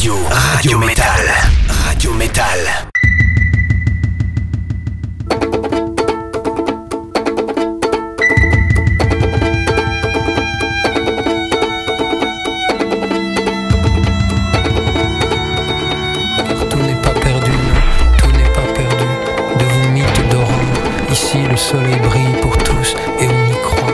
Radio Métal. Radio Métal. Le soleil brille pour tous et on y croit.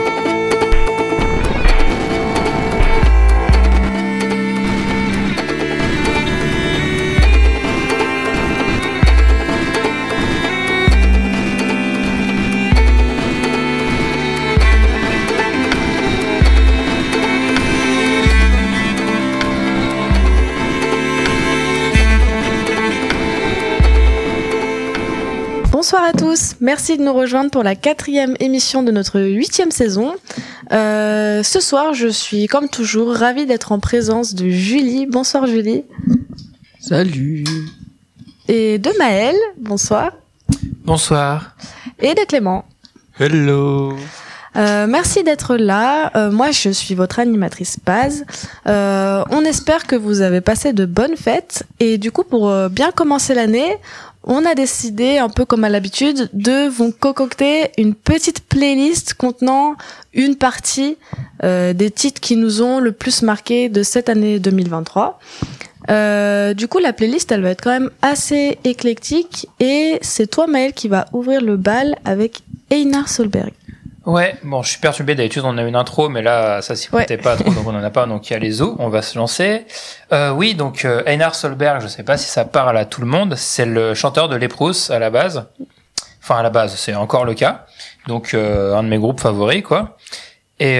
Bonsoir à tous, merci de nous rejoindre pour la 4e émission de notre 8e saison. Ce soir, je suis comme toujours ravie d'être en présence de Julie. Bonsoir Julie. Salut. Et de Maël. Bonsoir. Bonsoir. Et de Clément. Hello. Merci d'être là. Moi, je suis votre animatrice Paz. On espère que vous avez passé de bonnes fêtes. Et du coup, pour bien commencer l'année, on a décidé, un peu comme à l'habitude, de vous concocter une petite playlist contenant une partie des titres qui nous ont le plus marqué de cette année 2023. Du coup, la playlist, elle va être quand même assez éclectique. Et c'est toi, Maël, qui va ouvrir le bal avec Einar Solberg. Ouais, bon, je suis perturbé, d'habitude on a une intro, mais là, ça s'y prêtait pas trop, donc on en a pas, donc il y a les os, on va se lancer. Oui, donc Einar Solberg, je sais pas si ça parle à tout le monde, c'est le chanteur de Leprous à la base. Enfin, à la base, c'est encore le cas. Donc, un de mes groupes favoris, quoi. Et,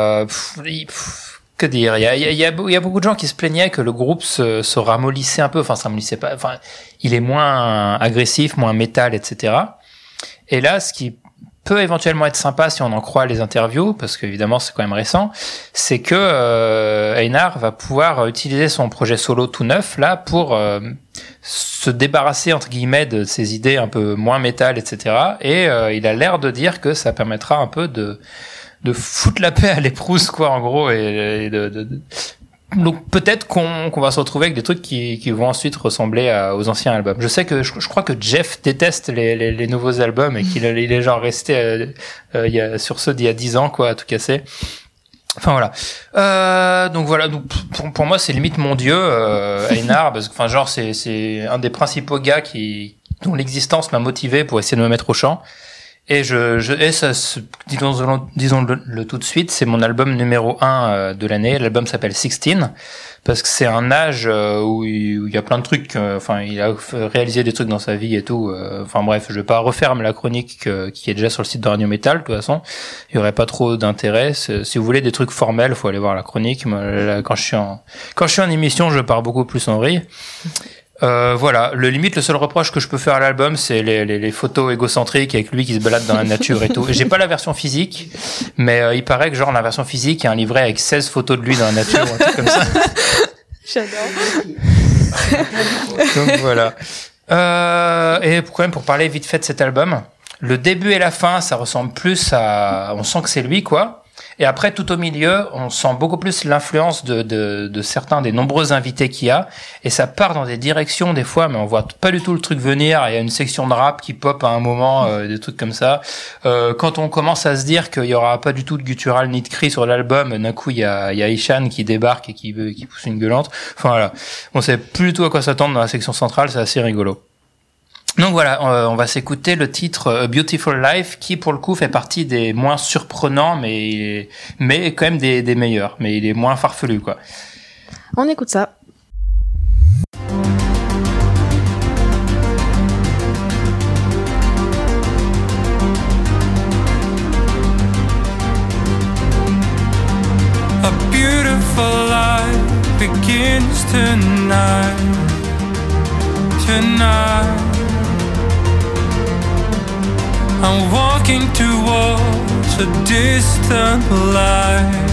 que dire, il y a beaucoup de gens qui se plaignaient que le groupe se ramollissait un peu, enfin, se ramollissait pas, enfin, il est moins agressif, moins métal, etc. Et là, ce qui peut éventuellement être sympa si on en croit les interviews, parce qu'évidemment c'est quand même récent, c'est que Einar va pouvoir utiliser son projet solo tout neuf là pour se débarrasser entre guillemets de ses idées un peu moins métal, etc. Et il a l'air de dire que ça permettra un peu de foutre la paix à l'éprouse, quoi, en gros, et donc peut-être qu'on va se retrouver avec des trucs qui vont ensuite ressembler aux anciens albums. Je sais que je crois que Jeff déteste les nouveaux albums et qu'il est genre resté sur ceux d'il y a 10 ans, quoi, à tout casser. Enfin voilà. Donc voilà. Donc pour moi c'est limite mon dieu, Einar, parce que enfin genre c'est un des principaux gars dont l'existence m'a motivé pour essayer de me mettre au chant. Et disons-le tout de suite, c'est mon album numéro 1 de l'année. L'album s'appelle 16, parce que c'est un âge où il y a plein de trucs. Enfin, il a réalisé des trucs dans sa vie et tout. Enfin bref, je vais pas refaire la chronique qui est déjà sur le site de Radio Métal. De toute façon, il y aurait pas trop d'intérêt. Si vous voulez des trucs formels, faut aller voir la chronique. Là, quand je suis en émission, je pars beaucoup plus en vrille. Voilà, le seul reproche que je peux faire à l'album, c'est les photos égocentriques avec lui qui se balade dans la nature et tout. J'ai pas la version physique, mais il paraît que genre la version physique, il y a un livret avec 16 photos de lui dans la nature, un truc comme ça. J'adore. Donc voilà. Et quand même pour parler vite fait de cet album, le début et la fin, ça ressemble plus on sent que c'est lui, quoi. Et après, tout au milieu, on sent beaucoup plus l'influence de certains des nombreux invités qu'il y a. Et ça part dans des directions, des fois, mais on voit pas du tout le truc venir. Il y a une section de rap qui pop à un moment, des trucs comme ça. Quand on commence à se dire qu'il y aura pas du tout de guttural ni de cri sur l'album, d'un coup, il y a Ishan qui débarque et qui pousse une gueulante. Enfin, voilà. On sait plus du tout à quoi s'attendre dans la section centrale. C'est assez rigolo. Donc voilà, on va s'écouter le titre A Beautiful Life, qui pour le coup fait partie des moins surprenants, mais quand même des meilleurs, mais il est moins farfelu, quoi. On écoute ça. A beautiful life begins tonight. I'm walking towards a distant light,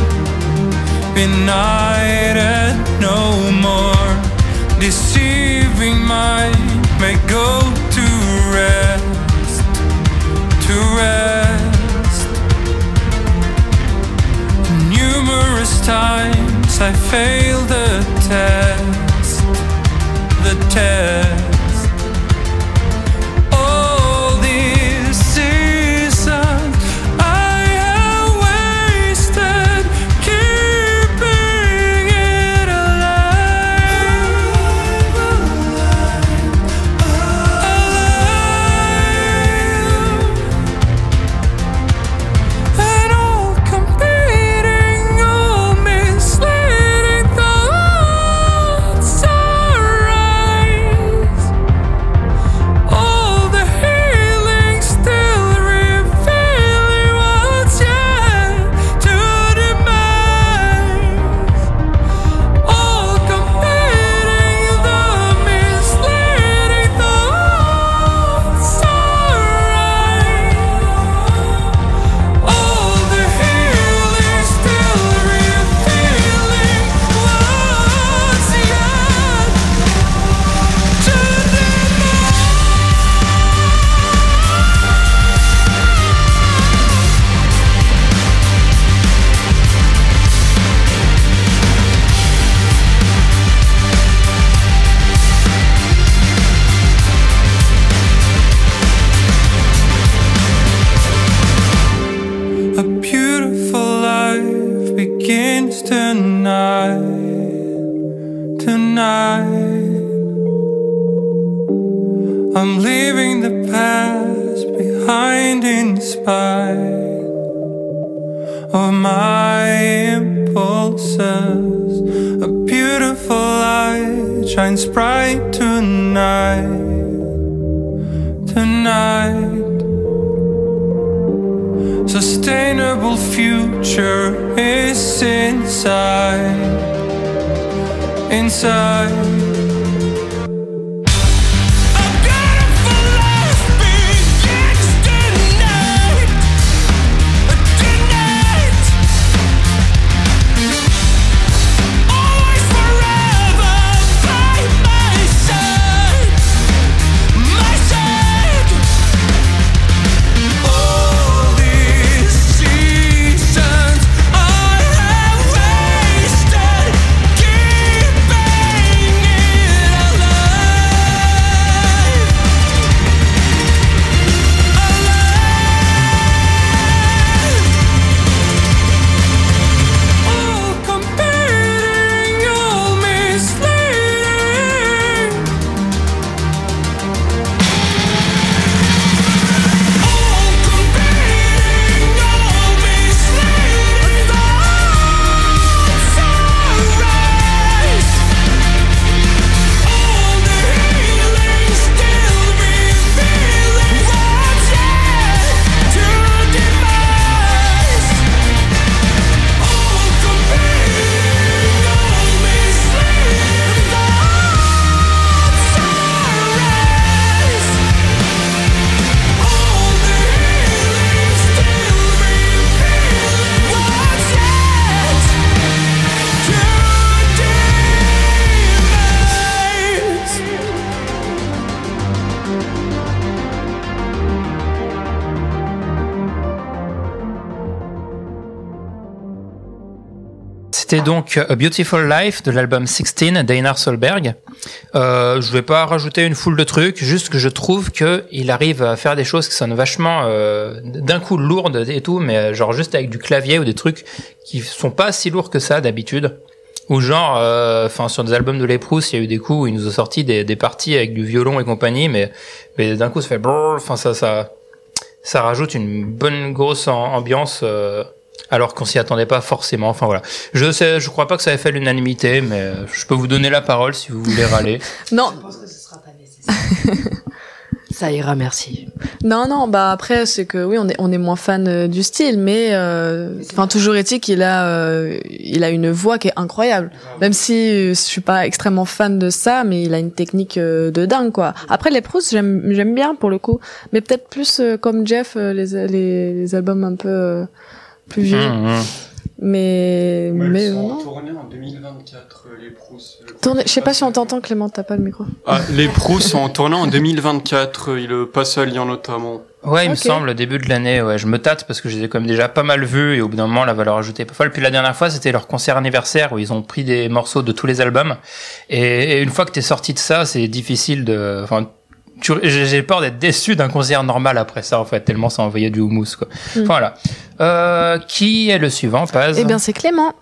benighted no more. Deceiving mind may go to rest, to rest. Numerous times I failed the test. the test. All these seasons I have wasted keeping it alive, and all competing, all misleading thoughts arise. All the healing still revealing what's yet to demise. All competing, the misleading thoughts arise. All the healing still revealing what's yet to A beautiful life begins tonight, tonight. I'm leaving the past behind in spite of my impulses. A beautiful light shines bright tonight, tonight. Sustainable future is inside, inside. A beautiful life begins tonight, tonight. Always forever by my side, my side. All these seasons I have wasted keeping it alive, alive. All competing, all misleading. All competing, all misleading thoughts arise. All the healing still revealing what's yet to demise. All competing, all misleading thoughts arise. All the healing still revealing what's yet to demise. C'était donc A Beautiful Life de l'album 16 d'Einar Solberg. Je vais pas rajouter une foule de trucs, juste que je trouve que il arrive à faire des choses qui sonnent vachement d'un coup lourdes et tout, mais genre juste avec du clavier ou des trucs qui sont pas si lourds que ça d'habitude. Ou genre, enfin sur des albums de Les Proust, il y a eu des coups où ils nous ont sorti des parties avec du violon et compagnie, mais d'un coup ça fait brrr, enfin ça rajoute une bonne grosse ambiance. Alors qu'on s'y attendait pas forcément. Enfin voilà. Je crois pas que ça ait fait l'unanimité, mais je peux vous donner la parole si vous voulez râler. Non. Je pense que ce sera pas nécessaire. Ça ira, merci. Non, bah après c'est que oui, on est moins fan du style, mais enfin toujours est-il qu'il a une voix qui est incroyable. Même si je suis pas extrêmement fan de ça, mais il a une technique de dingue quoi. Après les Proust, j'aime bien pour le coup, mais peut-être plus comme Jeff les albums un peu plus vieux. Mais Ils sont non. tournés en 2024, les Proust. Je sais pas si on t'entend, Clément, t'as pas le micro. Les Proust sont tournés en 2024, ils passent à Lyon notamment. Ouais, il me Ok. semble, au début de l'année, ouais, je me tâte parce que je les ai quand même déjà pas mal vus et au bout d'un moment, la valeur ajoutée est pas folle. Puis la dernière fois, c'était leur concert anniversaire où ils ont pris des morceaux de tous les albums. Et une fois que t'es sorti de ça, c'est difficile de, enfin, j'ai peur d'être déçu d'un concert normal après ça, en fait, tellement ça envoyait du houmous, quoi. Mm. Enfin, voilà. Qui est le suivant, Paz? Eh bien, c'est Clément.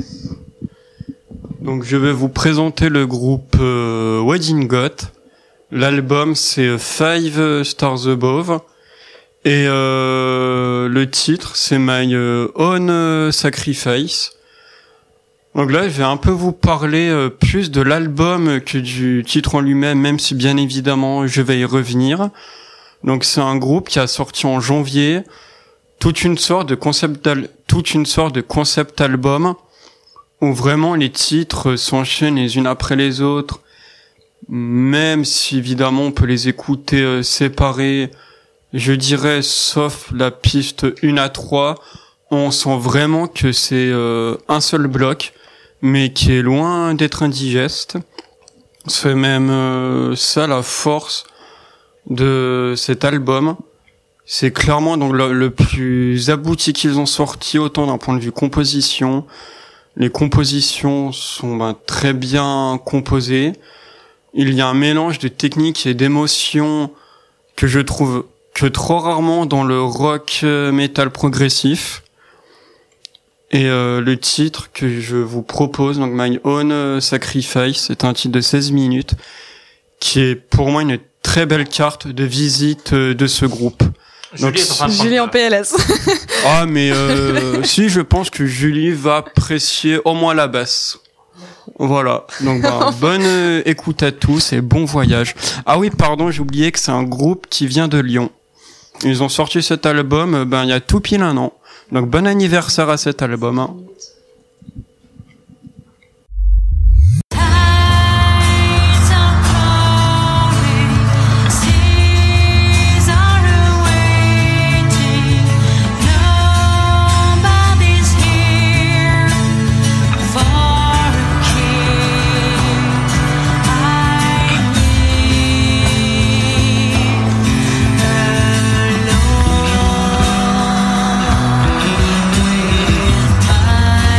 Donc je vais vous présenter le groupe Wedding Goth. L'album c'est Five Stars Above. Et le titre c'est My Own Sacrifice. Donc là je vais un peu vous parler plus de l'album que du titre en lui-même, même si bien évidemment je vais y revenir. Donc c'est un groupe qui a sorti en janvier toute une sorte de concept album où vraiment les titres s'enchaînent les unes après les autres, même si évidemment on peut les écouter séparés, je dirais, sauf la piste 1 à 3, on sent vraiment que c'est un seul bloc, mais qui est loin d'être indigeste. C'est même ça la force de cet album. C'est clairement donc le plus abouti qu'ils ont sorti, autant d'un point de vue composition. Les compositions sont très bien composées. Il y a un mélange de technique et d'émotions que je trouve que trop rarement dans le rock metal progressif. Et le titre que je vous propose, donc My Own Sacrifice, c'est un titre de 16 minutes qui est pour moi une très belle carte de visite de ce groupe. Donc, Julie en PLS. ah mais si, je pense que Julie va apprécier au moins la basse. Voilà. Donc bonne écoute à tous et bon voyage. Ah oui, pardon, j'ai oublié que c'est un groupe qui vient de Lyon. Ils ont sorti cet album il y a tout pile 1 an. Donc bon anniversaire à cet album. Hein. I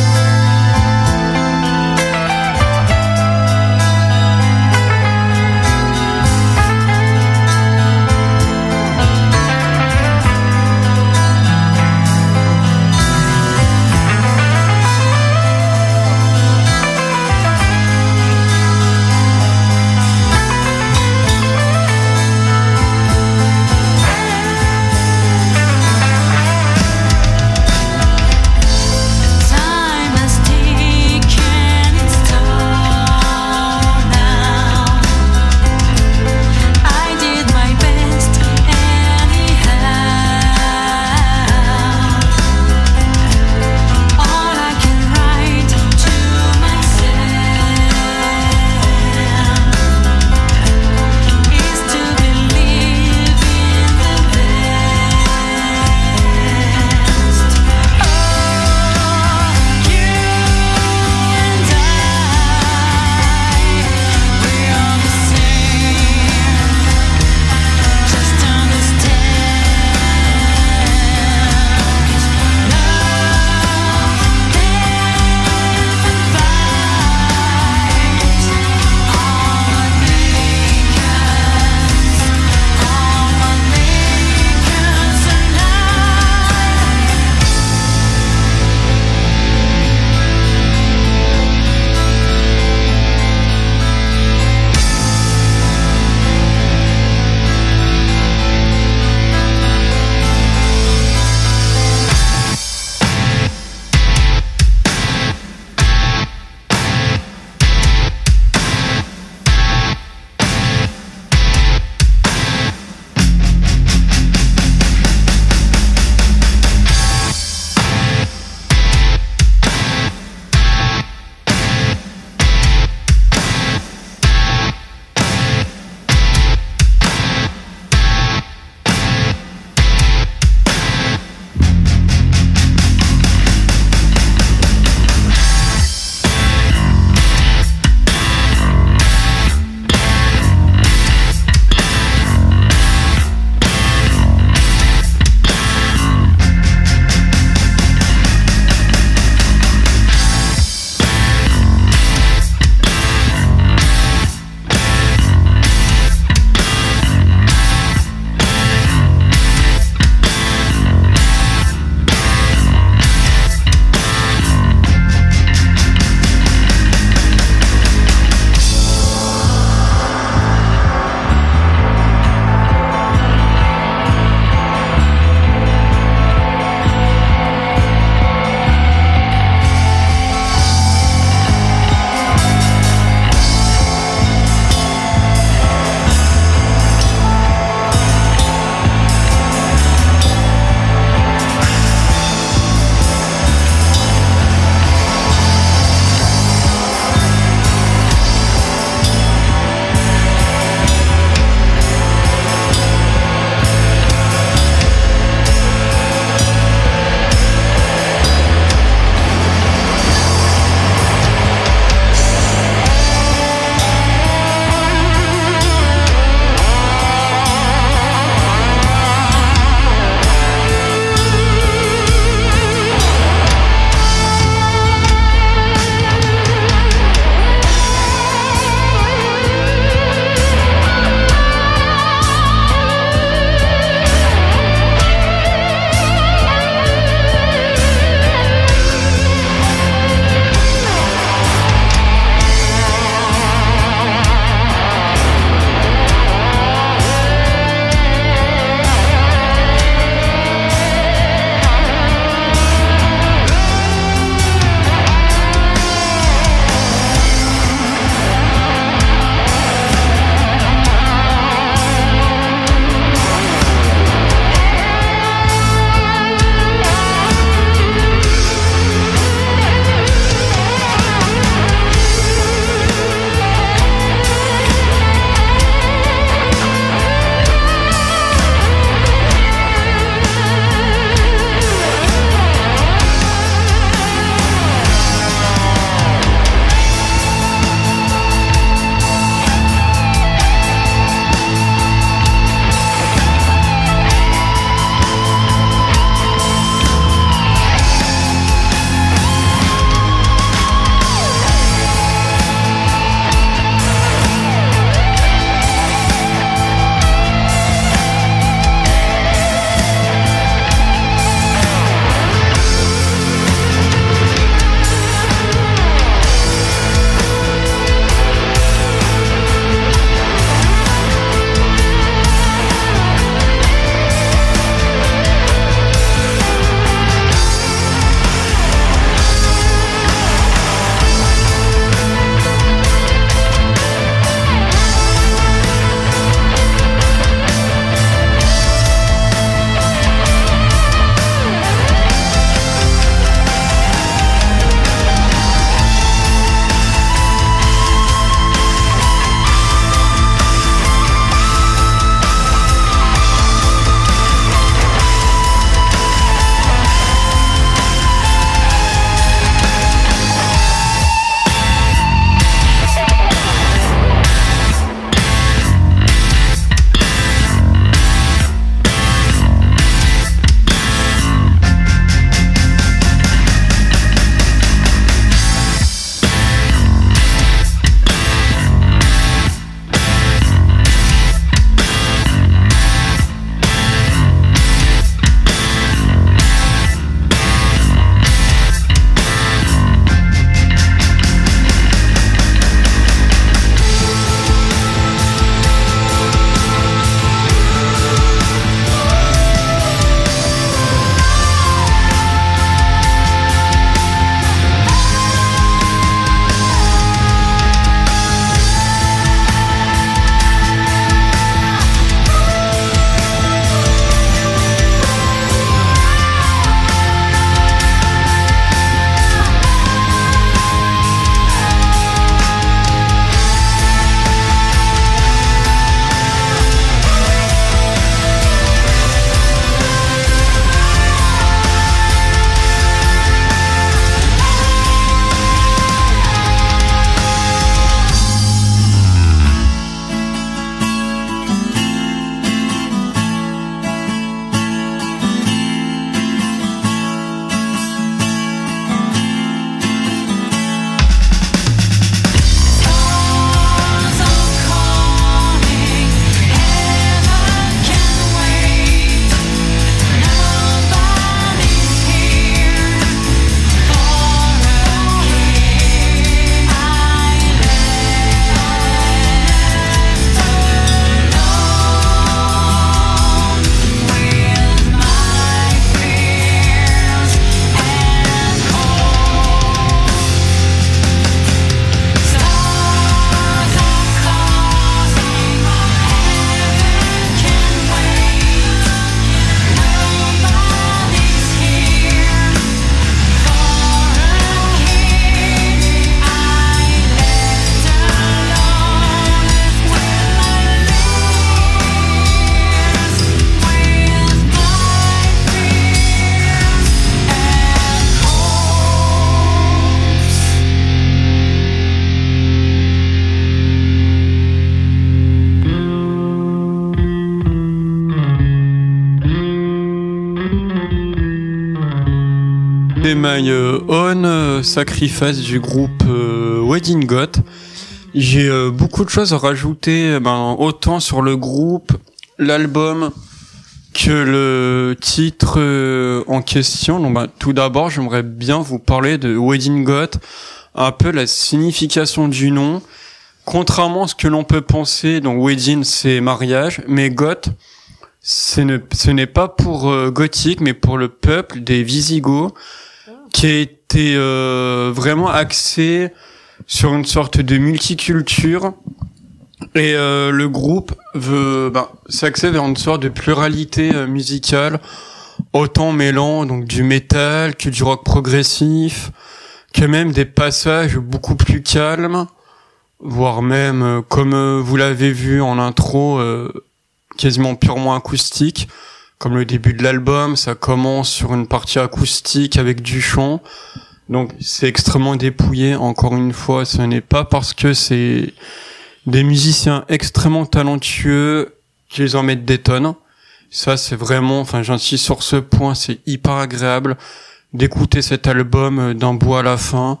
écouté My Own Sacrifice du groupe Wedding Goth. J'ai beaucoup de choses à rajouter, autant sur le groupe, l'album, que le titre en question. Donc, tout d'abord, j'aimerais bien vous parler de Wedding Goth, un peu la signification du nom. Contrairement à ce que l'on peut penser, donc wedding c'est mariage, mais goth, ce n'est pas pour gothique, mais pour le peuple des Visigoths, qui a été vraiment axé sur une sorte de multiculture. Et le groupe veut s'axer vers une sorte de pluralité musicale, autant mêlant donc du métal que du rock progressif, que même des passages beaucoup plus calmes, voire même, comme vous l'avez vu en intro, quasiment purement acoustique. Comme le début de l'album, ça commence sur une partie acoustique avec du chant. Donc c'est extrêmement dépouillé. Encore une fois, ce n'est pas parce que c'est des musiciens extrêmement talentueux qu'ils en mettent des tonnes. Ça, c'est vraiment, j'insiste sur ce point, c'est hyper agréable d'écouter cet album d'un bout à la fin.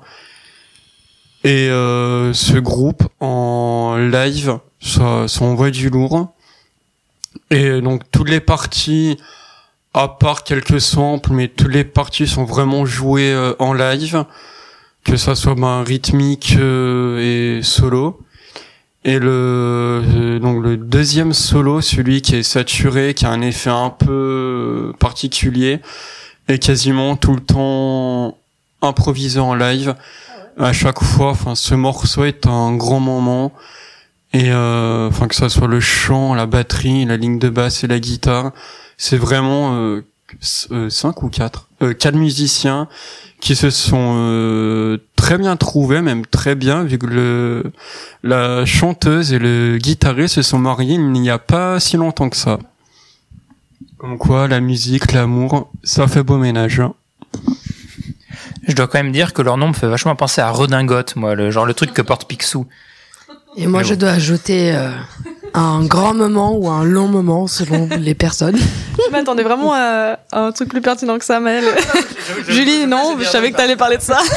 Et ce groupe en live, ça envoie du lourd. Et donc toutes les parties, à part quelques samples, mais toutes les parties sont vraiment jouées en live, que ça soit rythmique et solo. Et donc le deuxième solo, celui qui est saturé, qui a un effet un peu particulier, est quasiment tout le temps improvisé en live. À chaque fois, ce morceau est un grand moment. Et que ça soit le chant, la batterie, la ligne de basse et la guitare, c'est vraiment 5 ou 4 musiciens qui se sont très bien trouvés, même très bien, vu que la chanteuse et le guitariste se sont mariés il n'y a pas si longtemps que ça. Comme quoi, la musique, l'amour, ça fait beau ménage. Je dois quand même dire que leur nom me fait vachement penser à Redingote, moi, le truc que porte Picsou. Et moi, je dois ajouter un grand moment ou un long moment selon les personnes. Je m'attendais vraiment à un truc plus pertinent que ça, Maëlle. Julie, non, je savais que t'allais parler de ça.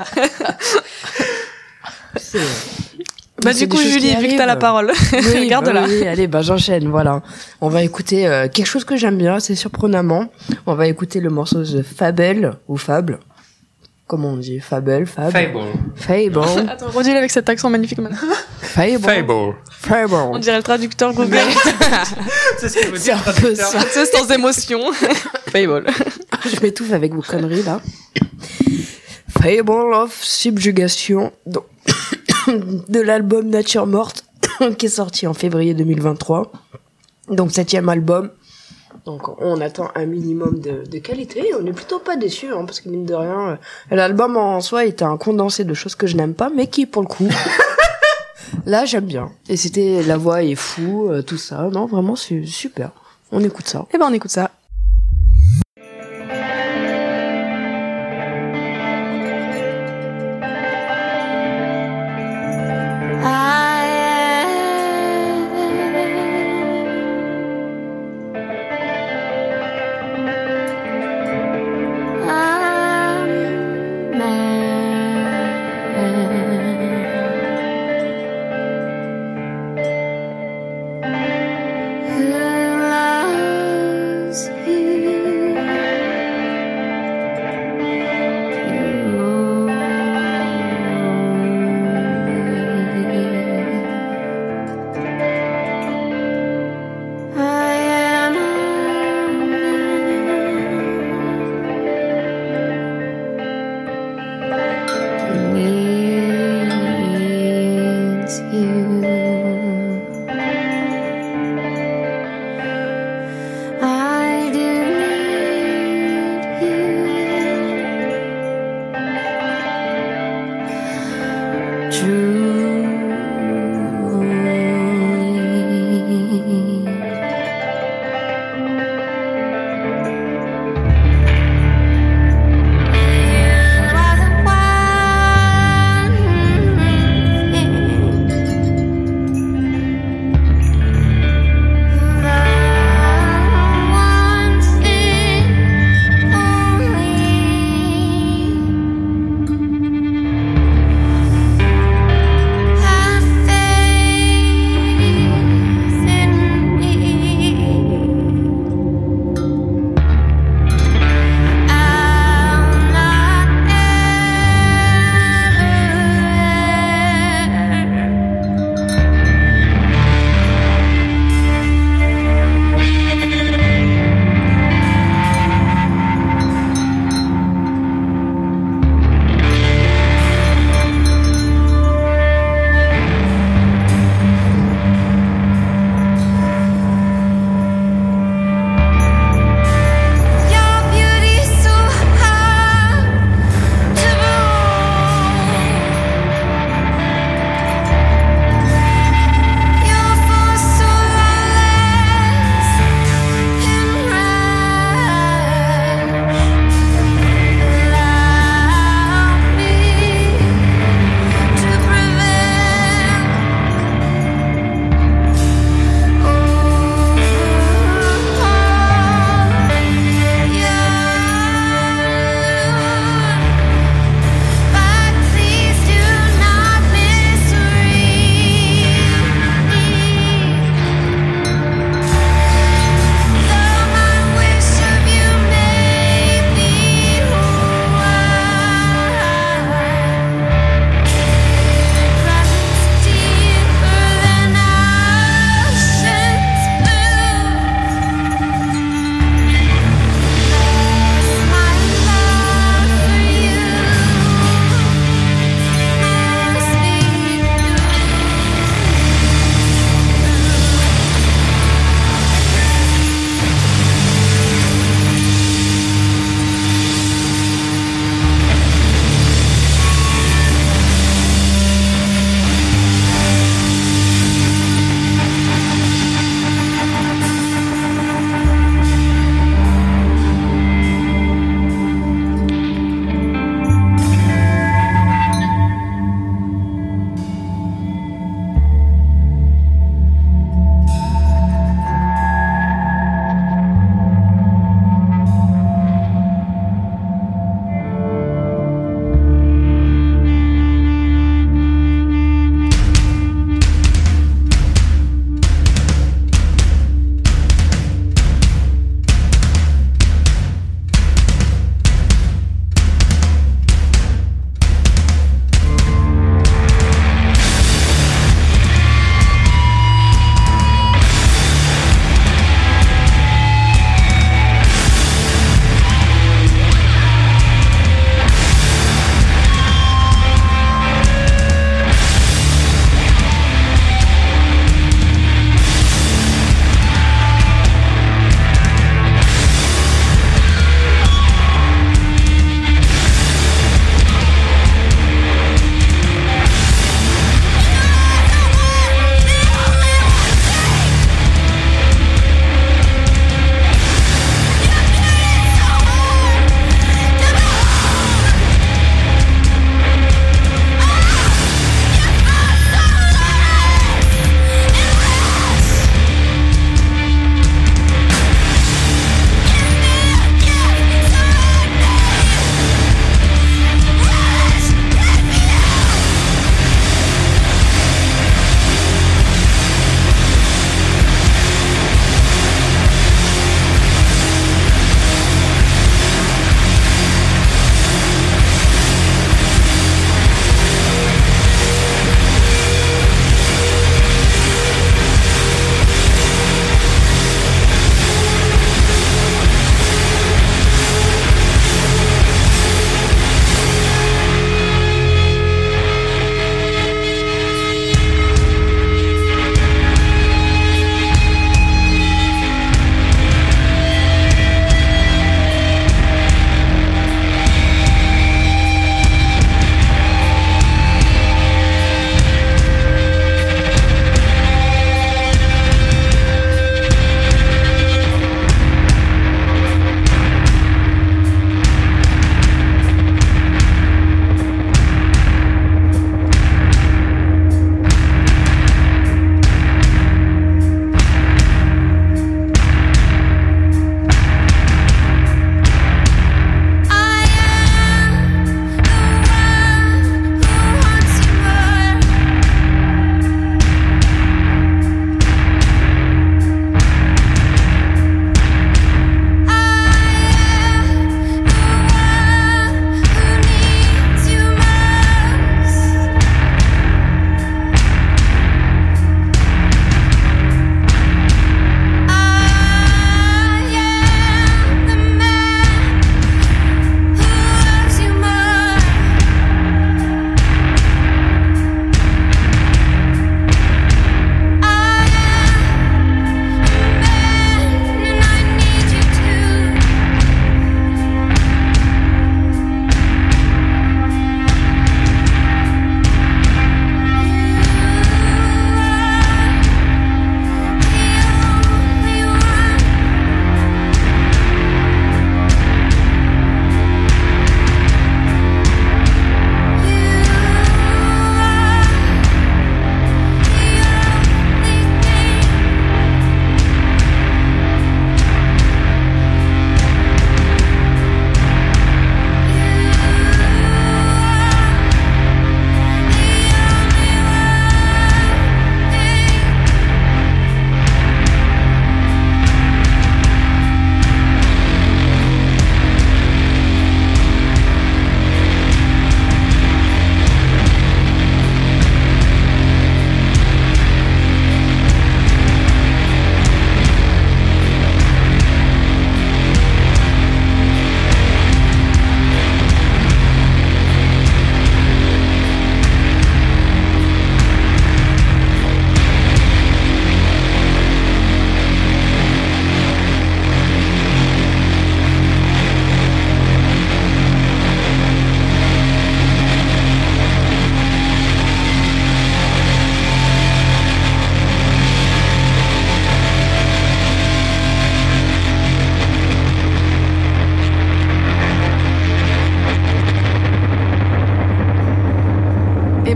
Du coup, Julie, vu que t'as la parole, oui, garde-la. Oui, allez, j'enchaîne, voilà. On va écouter quelque chose que j'aime bien, c'est surprenamment. On va écouter le morceau The Fable, ou Fable. Comment on dit? Fable. Attends, redis-le avec cet accent magnifique maintenant. Fable. On dirait le traducteur Google. C'est ce que veut C'est dire un peu ça. C'est sans émotion. Fable. Je m'étouffe avec vos conneries, là. Fable of Subjugation, donc, de l'album Nature Morte, qui est sorti en février 2023. Donc, 7e album. Donc, on attend un minimum de qualité. On est plutôt pas déçus, parce que mine de rien, l'album en soi est un condensé de choses que je n'aime pas, mais qui, pour le coup, là, j'aime bien. Et la voix est fou, tout ça. Non, vraiment, c'est super. On écoute ça. Eh ben, on écoute ça. Who loves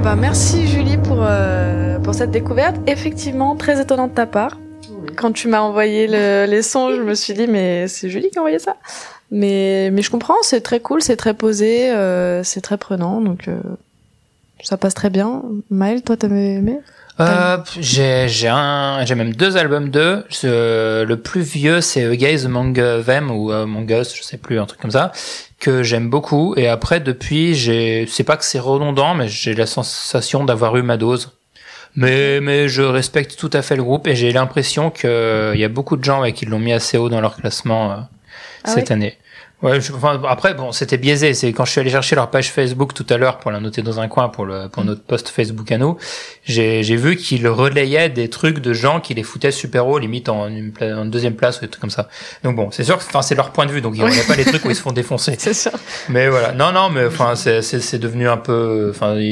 Bah merci Julie pour cette découverte. Effectivement, très étonnante de ta part. Quand tu m'as envoyé les sons, je me suis dit mais c'est Julie qui a envoyé ça. Mais je comprends, c'est très cool, c'est très posé, c'est très prenant, donc ça passe très bien. Maël, toi t'as aimé? J'ai même 2 albums d'eux. Le plus vieux, c'est A Gaze Among Them ou Among Us, je sais plus, un truc comme ça, que j'aime beaucoup. Et après, depuis, c'est pas que c'est redondant, mais j'ai la sensation d'avoir eu ma dose. Mais je respecte tout à fait le groupe et j'ai l'impression que il y a beaucoup de gens qui l'ont mis assez haut dans leur classement cette année. Ouais, après bon, c'était biaisé, c'est quand je suis allé chercher leur page Facebook tout à l'heure pour la noter dans un coin pour notre post Facebook à nous, j'ai vu qu'ils relayaient des trucs de gens qui les foutaient super haut, limite en deuxième place ou des trucs comme ça. Donc bon, c'est sûr que c'est leur point de vue, donc ils relaient pas les trucs où ils se font défoncer. C'est sûr. Mais voilà. Non, mais enfin c'est devenu un peu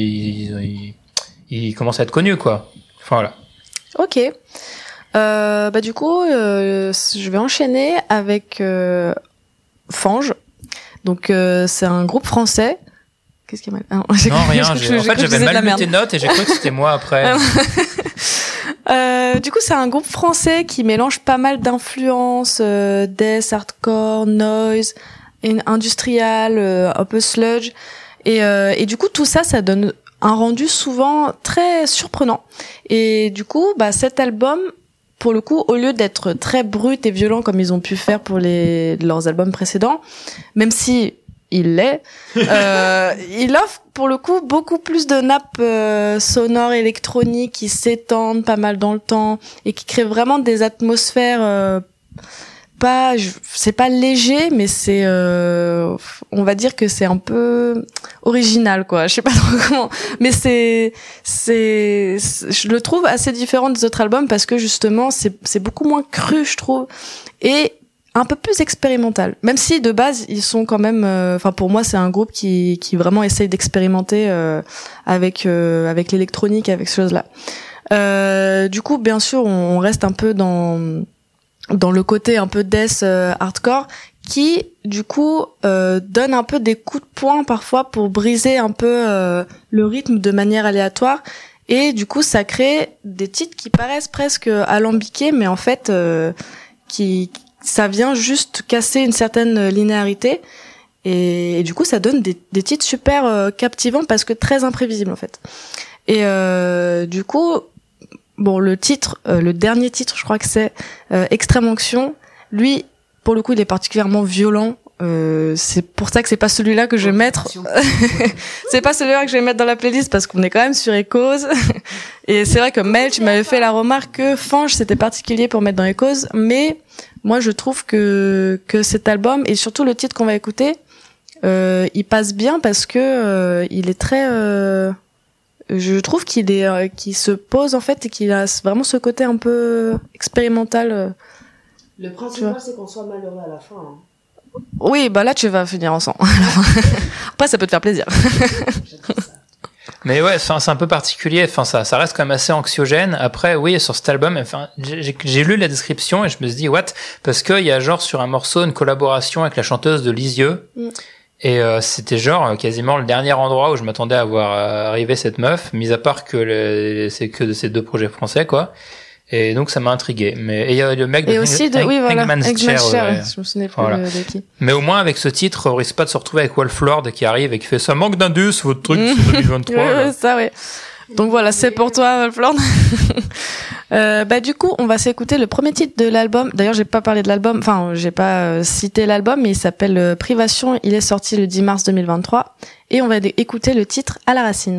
il commence à être connu, quoi. Enfin, voilà. Ok. Bah, du coup, je vais enchaîner avec Fange. Donc, c'est un groupe français. Qu'est-ce qui est mal? Non, rien. En fait, j'avais mal lu tes notes et j'ai cru que c'était moi après. Du coup, c'est un groupe français qui mélange pas mal d'influences, death, hardcore, noise, industrial, un peu sludge. Et du coup, tout ça, ça donne un rendu souvent très surprenant. Et du coup, bah, cet album, pour le coup, au lieu d'être très brut et violent comme ils ont pu faire pour leurs albums précédents, même si il l'est, il offre pour le coup beaucoup plus de nappes sonores électroniques qui s'étendent pas mal dans le temps et qui créent vraiment des atmosphères c'est pas léger, mais c'est on va dire que c'est un peu original, quoi. Je sais pas trop comment, mais je le trouve assez différent des autres albums parce que justement c'est beaucoup moins cru, je trouve, et un peu plus expérimental. Même si de base ils sont quand même, enfin pour moi c'est un groupe qui vraiment essaye d'expérimenter avec l'électronique, avec ces choses-là. Du coup, bien sûr, on reste un peu dans le côté un peu death hardcore qui du coup donne un peu des coups de poing parfois pour briser un peu le rythme de manière aléatoire, et du coup ça crée des titres qui paraissent presque alambiqués mais en fait ça vient juste casser une certaine linéarité et du coup ça donne des titres super captivants parce que très imprévisibles en fait. Et du coup bon, le titre, le dernier titre, je crois que c'est Extrême Onction. Lui, pour le coup, il est particulièrement violent. C'est pour ça que c'est pas celui-là que je vais mettre. C'est pas celui-là que je vais mettre dans la playlist parce qu'on est quand même sur Echoes. Et c'est vrai que Mel, tu m'avais fait la remarque que Fange, c'était particulier pour mettre dans Echoes. Mais moi, je trouve que cet album, et surtout le titre qu'on va écouter, il passe bien parce que il est très... je trouve qu'il se pose en fait et qu'il a vraiment ce côté un peu expérimental. Le principal c'est qu'on soit malheureux à la fin. Hein. Oui, bah là tu vas finir ensemble. Après ça peut te faire plaisir. Mais ouais, c'est un peu particulier. Enfin, ça reste quand même assez anxiogène. Après, oui, sur cet album, enfin, j'ai lu la description et je me suis dit what, parce que il y a genre sur un morceau une collaboration avec la chanteuse de Lisieux. Et c'était genre quasiment le dernier endroit où je m'attendais à voir arriver cette meuf, mis à part que c'est que de ces 2 projets français, quoi. Et donc ça m'a intrigué. Mais il y a le mec de Hangman's Chair, je me souvenais plus de qui. Mais au moins avec ce titre, on risque pas de se retrouver avec Wolf Lord qui arrive et qui fait ça manque d'indus votre truc sur 2023. Ouais, ça ouais. Donc voilà, c'est pour toi Wolf Lord. Bah du coup, on va s'écouter le premier titre de l'album. D'ailleurs, j'ai pas parlé de l'album, enfin, j'ai pas cité l'album, mais il s'appelle Privation. Il est sorti le 10 mars 2023 et on va écouter le titre À la racine.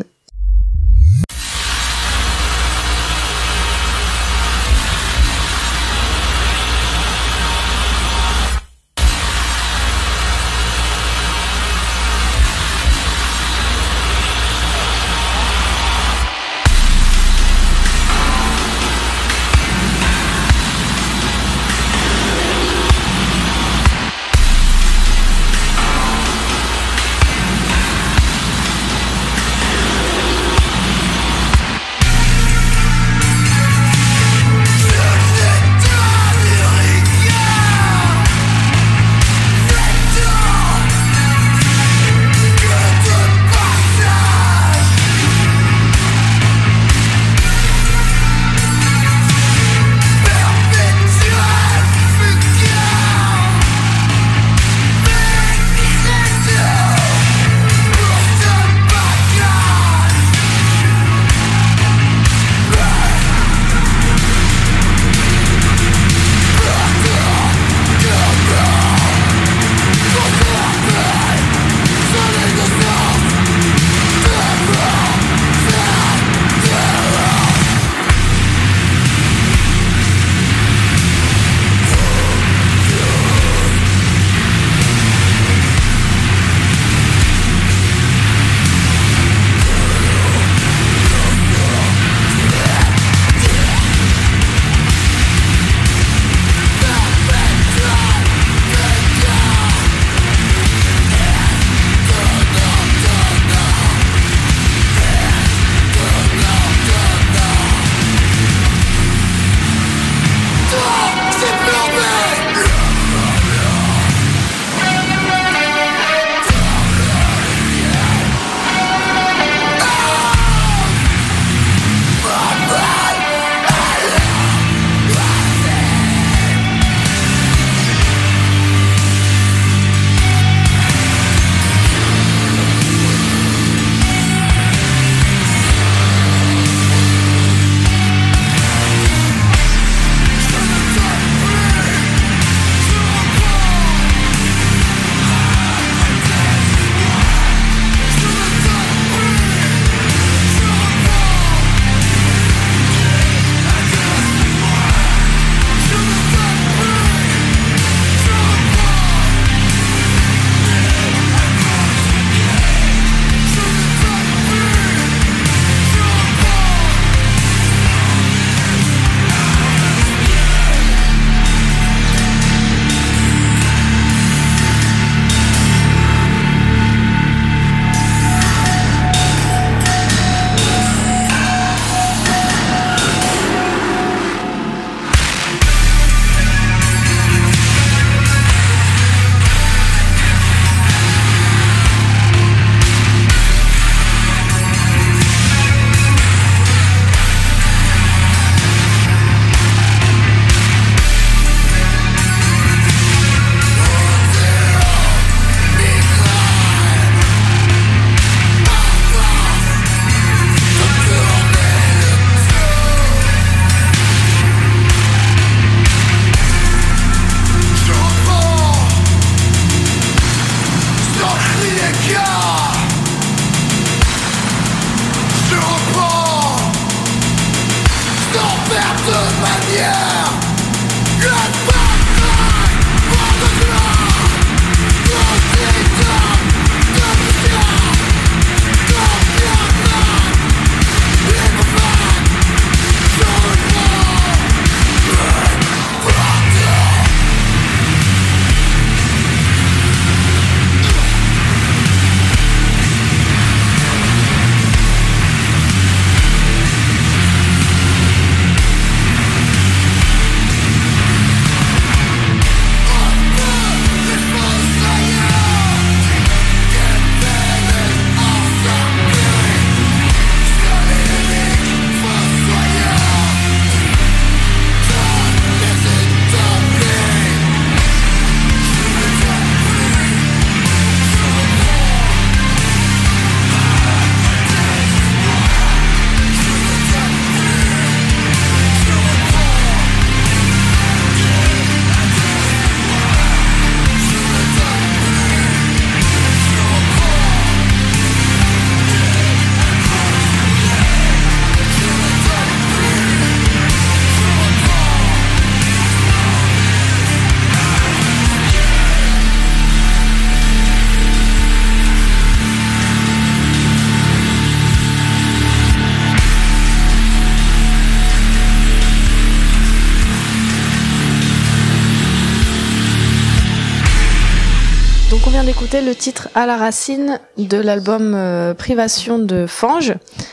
écouter le titre À la racine de l'album Privation de Fange.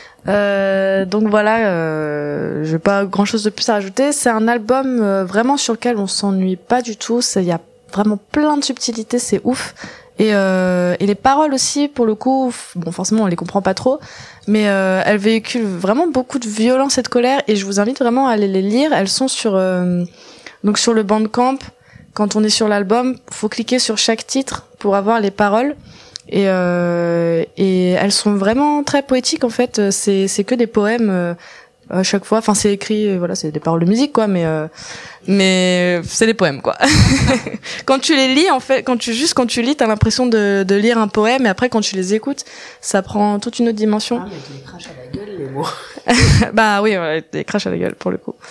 Donc voilà, j'ai pas grand chose de plus à rajouter. C'est un album vraiment sur lequel on s'ennuie pas du tout. Il y a vraiment plein de subtilités, c'est ouf. Et les paroles aussi, pour le coup, bon forcément on les comprend pas trop, mais elles véhiculent vraiment beaucoup de violence et de colère. Et je vous invite vraiment à aller les lire. Elles sont sur donc sur le Bandcamp. Quand on est sur l'album, faut cliquer sur chaque titre pour avoir les paroles. Et elles sont vraiment très poétiques en fait. C'est que des poèmes à chaque fois. Enfin c'est écrit, voilà, c'est des paroles de musique quoi, mais c'est des poèmes quoi. Quand tu les lis en fait, quand tu lis, t'as l'impression de lire un poème, et après quand tu les écoutes, ça prend toute une autre dimension. Ah mais tu les craches à la gueule les mots. Bah oui, ouais, des crashs à la gueule pour le coup.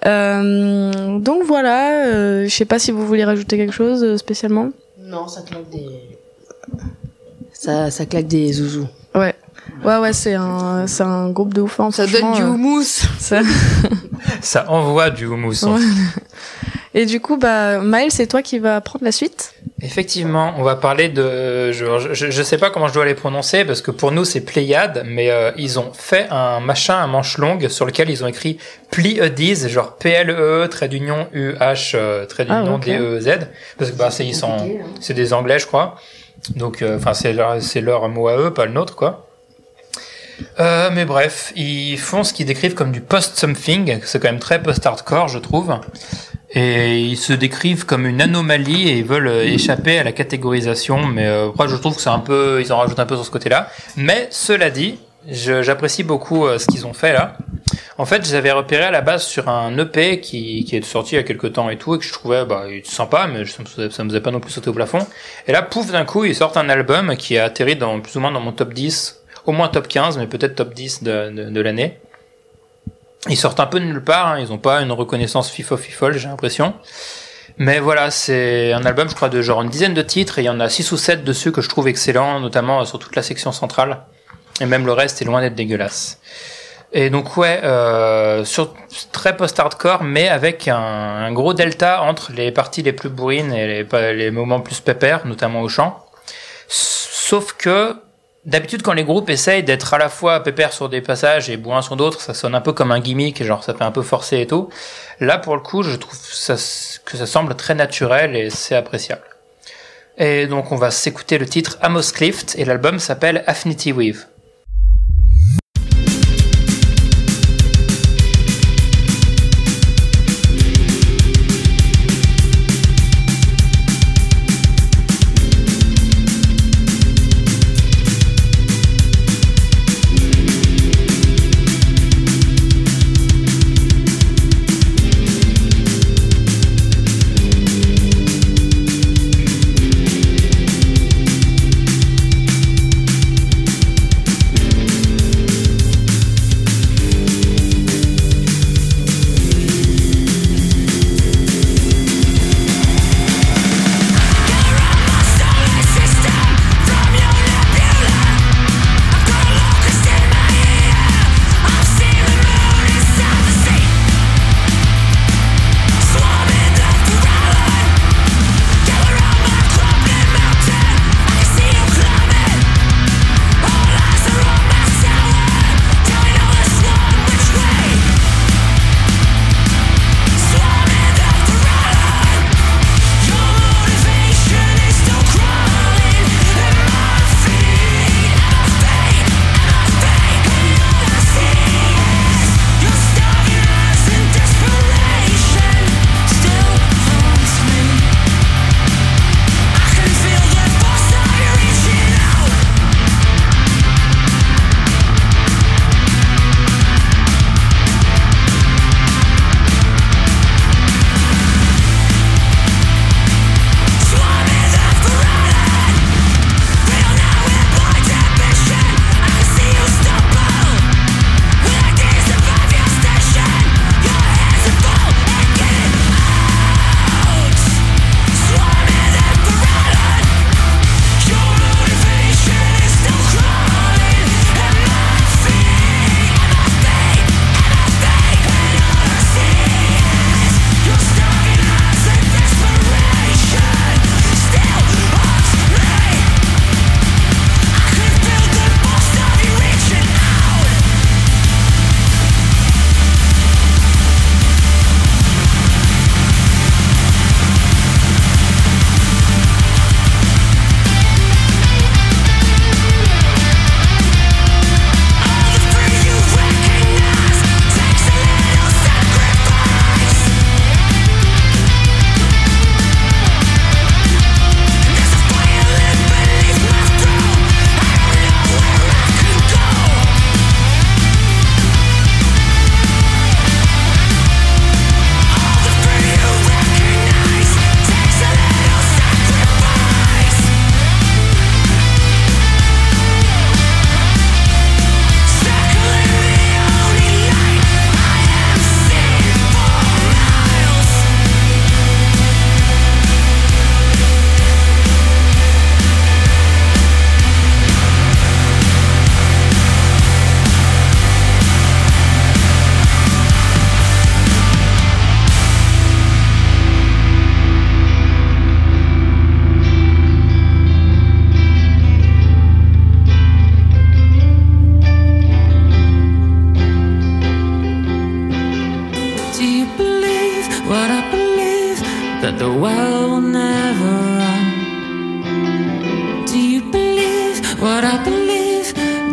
Donc voilà, je sais pas si vous voulez rajouter quelque chose spécialement. Non, ça claque des ça claque des zouzous. Ouais, c'est un groupe de ouf. Hein, ça donne du houmous. Ça envoie du houmous. Ouais. Et du coup, bah, Maël, c'est toi qui vas prendre la suite. Effectivement, on va parler de, je sais pas comment je dois les prononcer parce que pour nous c'est Pléiade, mais ils ont fait un machin à manches longues sur lequel ils ont écrit Pleiades, genre P-L-E, trait d'union U-H, trait d'union D-E-Z, parce que bah c'est des Anglais je crois. Donc, enfin, c'est leur mot à eux, pas le nôtre, quoi. Mais bref, ils font ce qu'ils décrivent comme du post-something, c'est quand même très post-hardcore, je trouve. Et ils se décrivent comme une anomalie et ils veulent échapper à la catégorisation, mais après, je trouve que ils en rajoutent un peu sur ce côté-là. Mais, cela dit, j'apprécie beaucoup ce qu'ils ont fait là. En fait, je les avais repérés à la base sur un EP qui est sorti il y a quelques temps et tout, et que je trouvais sympa, mais ça me faisait pas non plus sauter au plafond. Et là, pouf, d'un coup, ils sortent un album qui a atterri plus ou moins dans mon top 10, au moins top 15, mais peut-être top 10 de l'année. Ils sortent un peu de nulle part, hein, ils ont pas une reconnaissance fifole, j'ai l'impression. Mais voilà, c'est un album, je crois, de genre une dizaine de titres, et il y en a 6 ou 7 dessus que je trouve excellents, notamment sur toute la section centrale. Et même le reste est loin d'être dégueulasse. Et donc ouais, sur très post-hardcore, mais avec un gros delta entre les parties les plus bourrines et les moments plus pépères, notamment au chant. Sauf que d'habitude quand les groupes essayent d'être à la fois pépères sur des passages et bourrins sur d'autres, ça sonne un peu comme un gimmick, genre ça fait un peu forcé et tout. Là pour le coup, je trouve que ça semble très naturel et c'est appréciable. Et donc on va s'écouter le titre Amos Clift et l'album s'appelle Affinity Weave.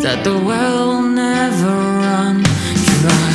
that the well will never run dry.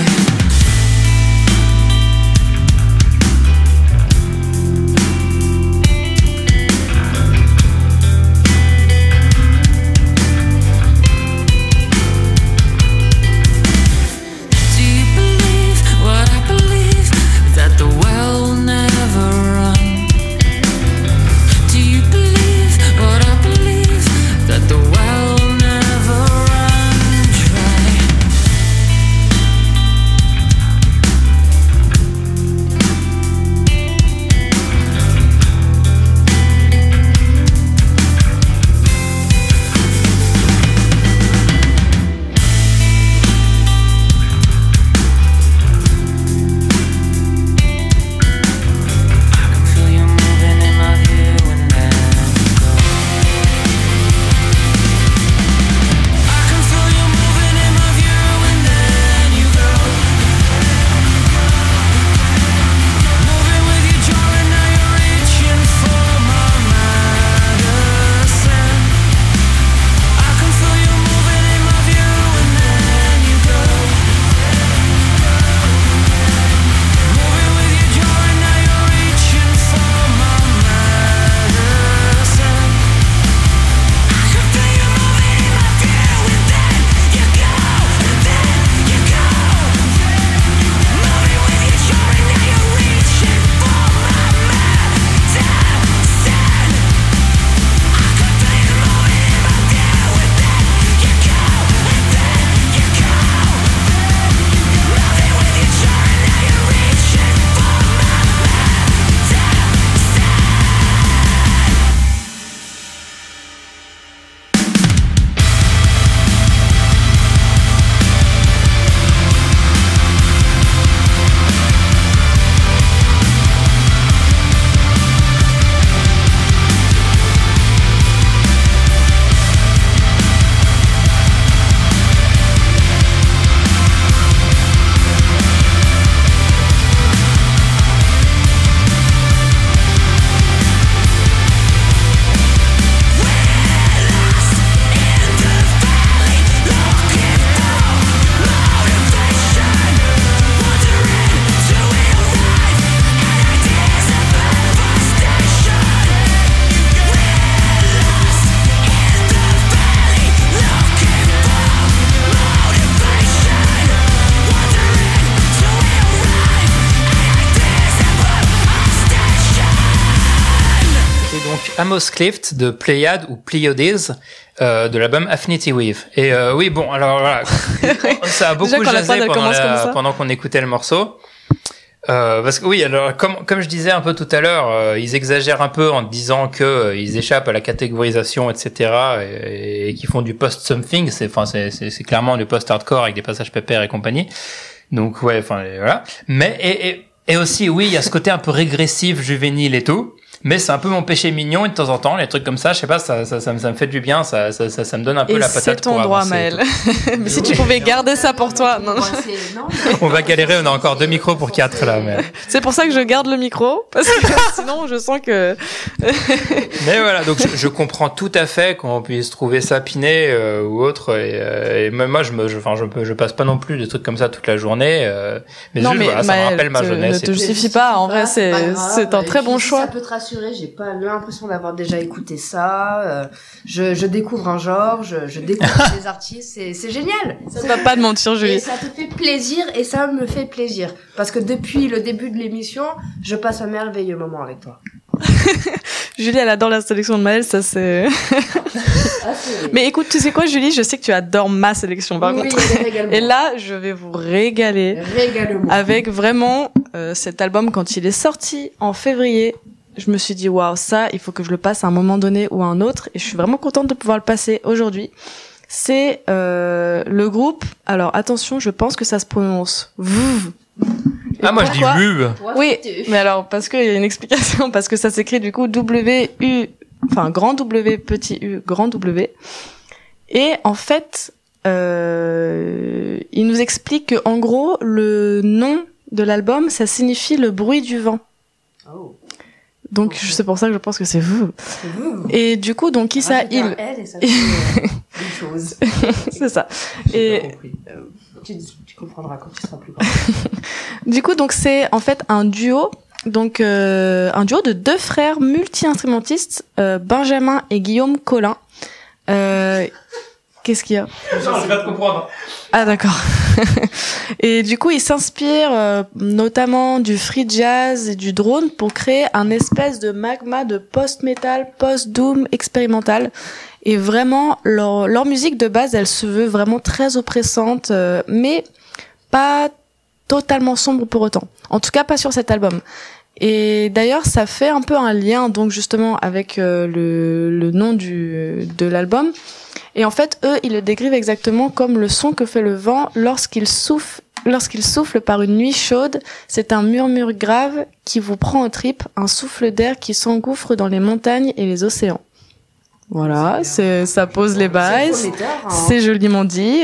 Amos Clift de Pléiades ou Pleiades de l'album Affinity Weave. Et oui, bon, alors voilà, ça a beaucoup jasé pendant qu'on écoutait le morceau. Parce que oui, alors comme je disais un peu tout à l'heure, ils exagèrent un peu en disant que ils échappent à la catégorisation, etc. et qu'ils font du post-something. C'est clairement du post-hardcore avec des passages pépères et compagnie. Donc ouais, enfin voilà. Mais et aussi oui, il y a ce côté un peu régressif, juvénile et tout. Mais c'est un peu mon péché mignon et de temps en temps, les trucs comme ça, je sais pas, ça me fait du bien, ça me donne un peu la patate pour avancer. C'est ton droit, Maëlle. Mais si tu pouvais garder ça pour toi. Non. On va galérer, on a encore 2 micros pour 4 là. Mais... C'est pour ça que je garde le micro, parce que sinon je sens que... Mais voilà, donc je comprends tout à fait qu'on puisse trouver ça piné ou autre. Et moi, je passe pas non plus des trucs comme ça toute la journée. Mais non, juste, voilà, ça me rappelle ma jeunesse. Ne te justifie pas, en vrai, c'est un très bon choix. Ça peut te rassurer, j'ai pas l'impression d'avoir déjà écouté ça. Je découvre un genre, je découvre des artistes, c'est génial. Ça va pas te mentir, Julie. Et ça te fait plaisir et ça me fait plaisir. Parce que depuis le début de l'émission, je passe un merveilleux moment avec toi. Julie, elle adore la sélection de Maëlle, ça c'est... Mais écoute, tu sais quoi, Julie, je sais que tu adores ma sélection par contre. Et là, je vais vous régaler. Régale-moi. Avec vraiment cet album, quand il est sorti en février, je me suis dit waouh, ça, il faut que je le passe à un moment donné ou à un autre, et je suis vraiment contente de pouvoir le passer aujourd'hui. C'est le groupe, alors attention, je pense que ça se prononce VUV. Moi je dis VUV. Oui, mais alors parce qu'il y a une explication, parce que ça s'écrit du coup W-U, enfin grand W, petit U, grand W. Et en fait, il nous explique que en gros, le nom de l'album, ça signifie le bruit du vent. Oh. Donc c'est pour ça que je pense que c'est vous. Et du coup, donc Issa il. Elle et ça fait une chose. C'est ça. J'ai Et pas compris. Tu comprendras quand tu seras plus grand. du coup, donc c'est en fait un duo. Donc un duo de 2 frères multi-instrumentistes, Benjamin et Guillaume Collin. Qu'est-ce qu'il y a? Non, je vais te comprendre. Ah d'accord. Et du coup, ils s'inspirent notamment du free jazz et du drone pour créer un espèce de magma de post-metal, post-doom expérimental. Et vraiment, leur musique de base, elle se veut vraiment très oppressante, mais pas totalement sombre pour autant. En tout cas, pas sur cet album. Et d'ailleurs, ça fait un peu un lien, donc justement, avec le nom de l'album. Et en fait, eux, ils le décrivent exactement comme le son que fait le vent lorsqu'il souffle par une nuit chaude. C'est un murmure grave qui vous prend aux tripes, un souffle d'air qui s'engouffre dans les montagnes et les océans. Voilà, ça pose les bases. C'est joliment dit.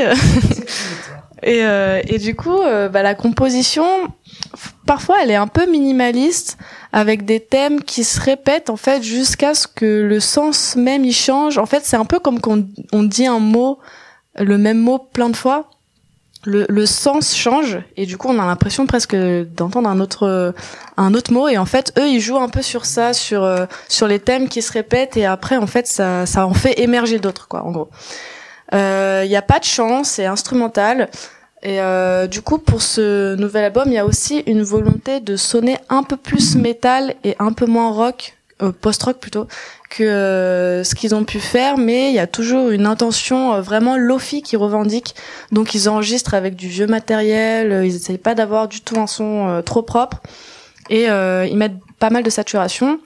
Et du coup, la composition, parfois, elle est un peu minimaliste, avec des thèmes qui se répètent, en fait, jusqu'à ce que le sens même y change. En fait, c'est un peu comme quand on dit un mot, le même mot plein de fois. Le sens change, et du coup, on a l'impression presque d'entendre un autre mot. Et en fait, eux, ils jouent un peu sur ça, sur les thèmes qui se répètent, et après, en fait, ça en fait émerger d'autres, quoi, en gros. Y a pas de chant, c'est instrumental. Et du coup, pour ce nouvel album, il y a aussi une volonté de sonner un peu plus métal et un peu moins rock, post-rock plutôt, que ce qu'ils ont pu faire, mais il y a toujours une intention vraiment lo-fi qui revendique. Donc ils enregistrent avec du vieux matériel, ils essayent pas d'avoir du tout un son trop propre, et ils mettent pas mal de saturation.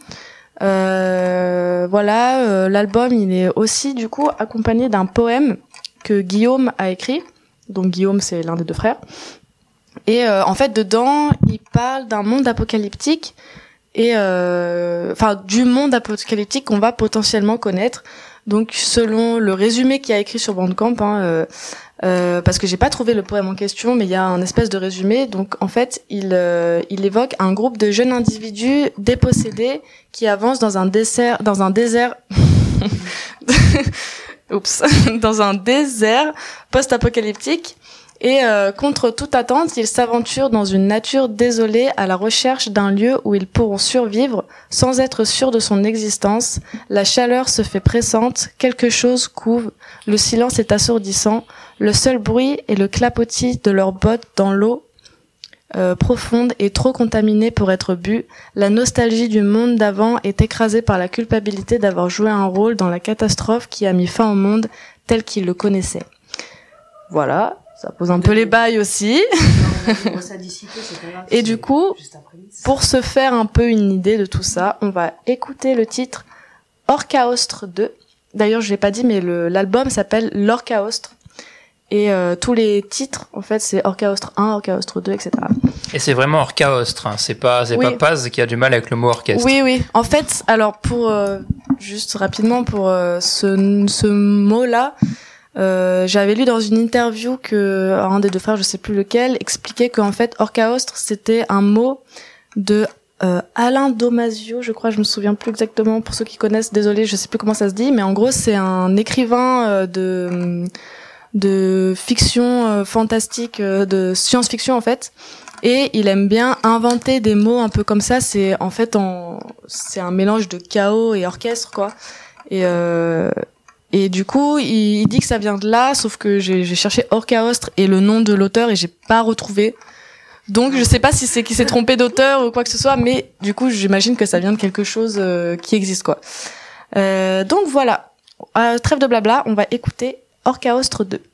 L'album, il est aussi du coup accompagné d'un poème que Guillaume a écrit. Donc Guillaume, c'est l'un des 2 frères. Et en fait, dedans, il parle d'un monde apocalyptique et du monde apocalyptique qu'on va potentiellement connaître. Donc selon le résumé qu'il a écrit sur Bandcamp, parce que j'ai pas trouvé le poème en question, mais il y a un espèce de résumé. Donc en fait, il évoque un groupe de jeunes individus dépossédés qui avancent dans un désert dans un désert post-apocalyptique, et contre toute attente, ils s'aventurent dans une nature désolée à la recherche d'un lieu où ils pourront survivre sans être sûrs de son existence. La chaleur se fait pressante, quelque chose couve, le silence est assourdissant, le seul bruit est le clapotis de leurs bottes dans l'eau profonde et trop contaminée pour être bu. La nostalgie du monde d'avant est écrasée par la culpabilité d'avoir joué un rôle dans la catastrophe qui a mis fin au monde tel qu'il le connaissait. Voilà, ça pose un peu les bails aussi. Et du coup, pour se faire un peu une idée de tout ça, on va écouter le titre Orchaostre 2. D'ailleurs, je l'ai pas dit, mais l'album s'appelle L'Orchaostre. Et tous les titres, en fait, c'est Orchaostre 1, Orchaostre 2, etc. Et c'est vraiment orchaostre, hein. C'est pas Paz qui a du mal avec le mot orchestre. Oui. En fait, alors pour juste rapidement pour ce mot-là, j'avais lu dans une interview que un des 2 frères, je sais plus lequel, expliquait qu'en fait orchaostre c'était un mot de Alain Damasio, je crois, je me souviens plus exactement, pour ceux qui connaissent, désolé, je sais plus comment ça se dit, mais en gros c'est un écrivain de fiction fantastique, de science-fiction en fait, et il aime bien inventer des mots un peu comme ça. C'est en fait c'est un mélange de chaos et orchestre, quoi. Et du coup il dit que ça vient de là, sauf que j'ai cherché orchaostre et le nom de l'auteur et j'ai pas retrouvé. Donc je sais pas si c'est qu'il s'est trompé d'auteur ou quoi que ce soit, mais du coup j'imagine que ça vient de quelque chose qui existe, quoi. Donc voilà, trêve de blabla, on va écouter Orchaostre 2.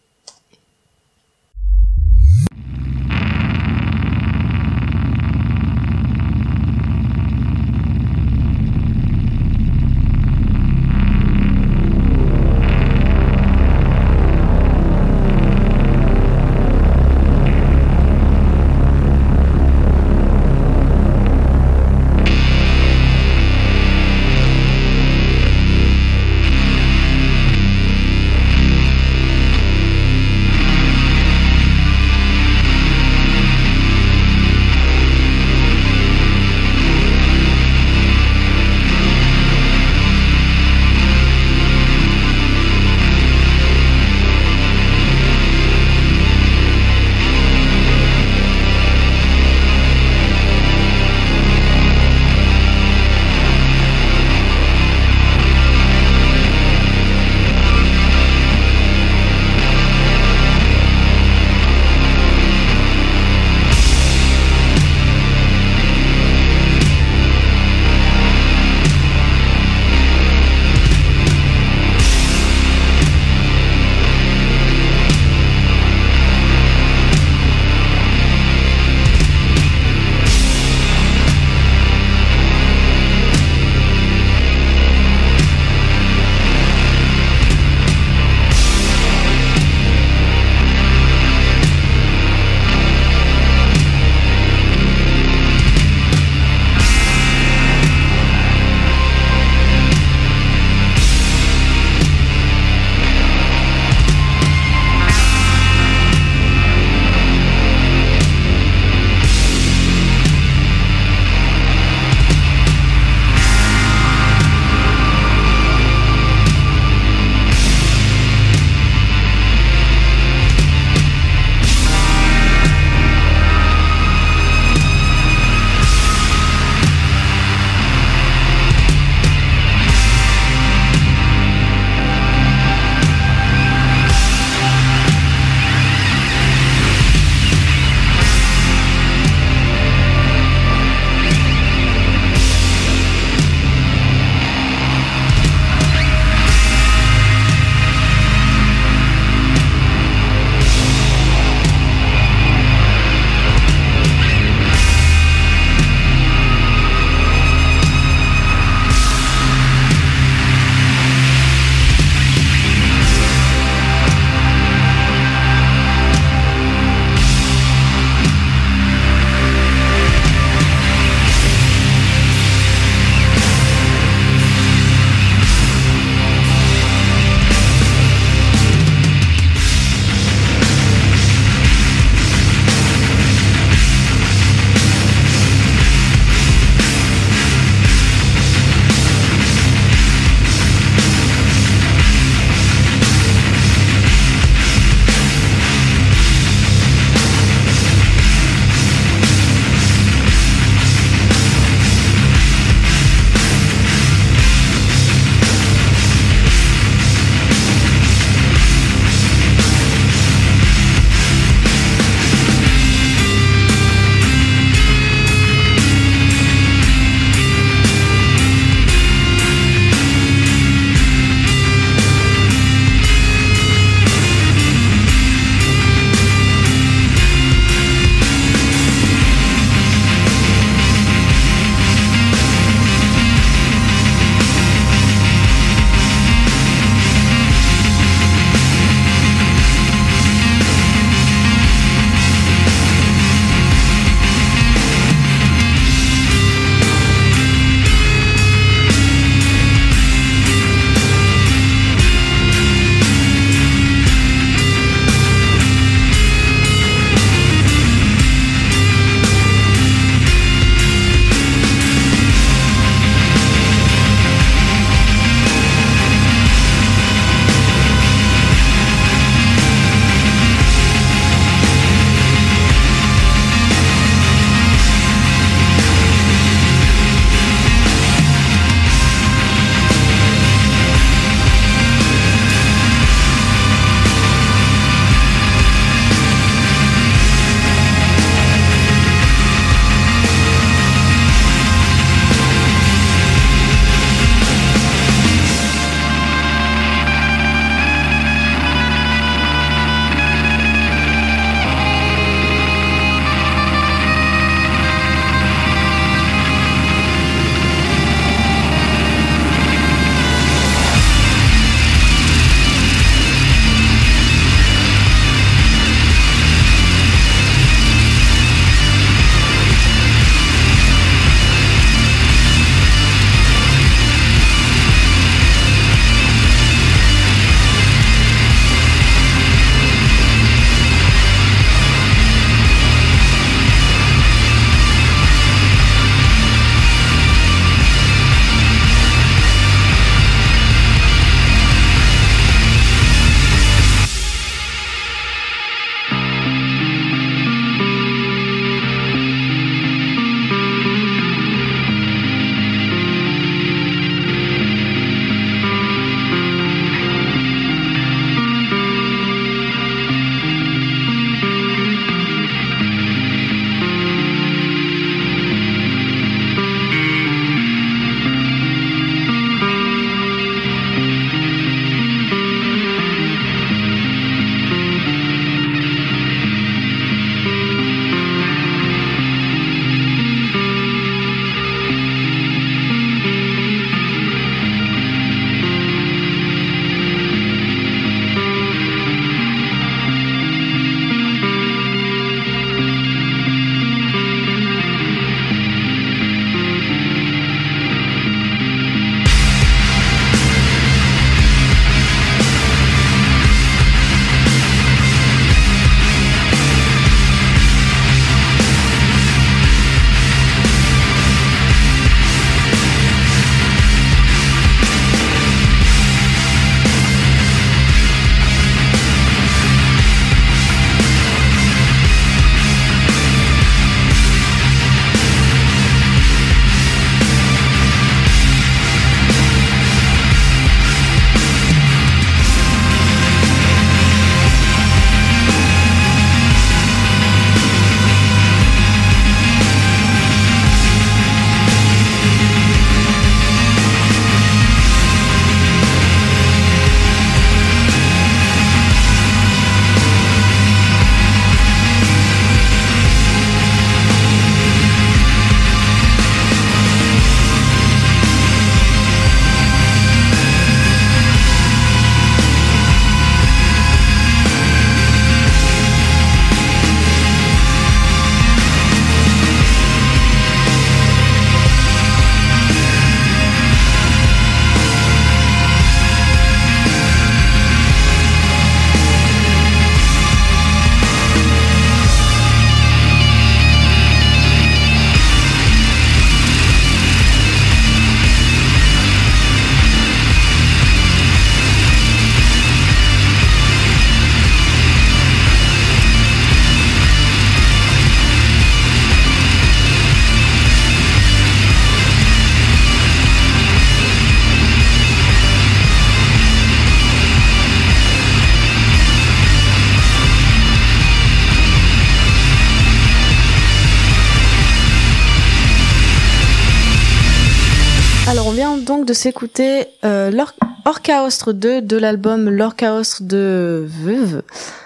Alors, on vient donc de s'écouter Orchaostre 2 de l'album L'Orchaostre de Veuve.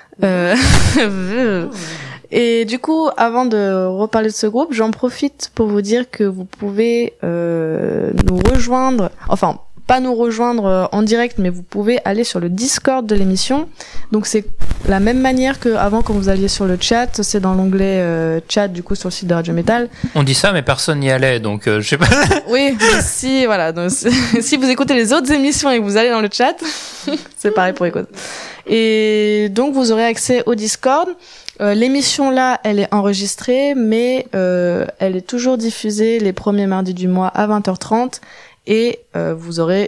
Et du coup, avant de reparler de ce groupe, j'en profite pour vous dire que vous pouvez nous rejoindre, enfin pas nous rejoindre en direct, mais vous pouvez aller sur le Discord de l'émission. Donc c'est la même manière qu'avant quand vous alliez sur le chat, c'est dans l'onglet chat du coup sur le site de Radio Métal. On dit ça, mais personne n'y allait, donc je sais pas. Oui, mais si voilà, donc, si vous écoutez les autres émissions et que vous allez dans le chat, c'est pareil pour écouter. Et donc vous aurez accès au Discord. L'émission là, elle est enregistrée, mais elle est toujours diffusée les premiers mardis du mois à 20h30 et vous aurez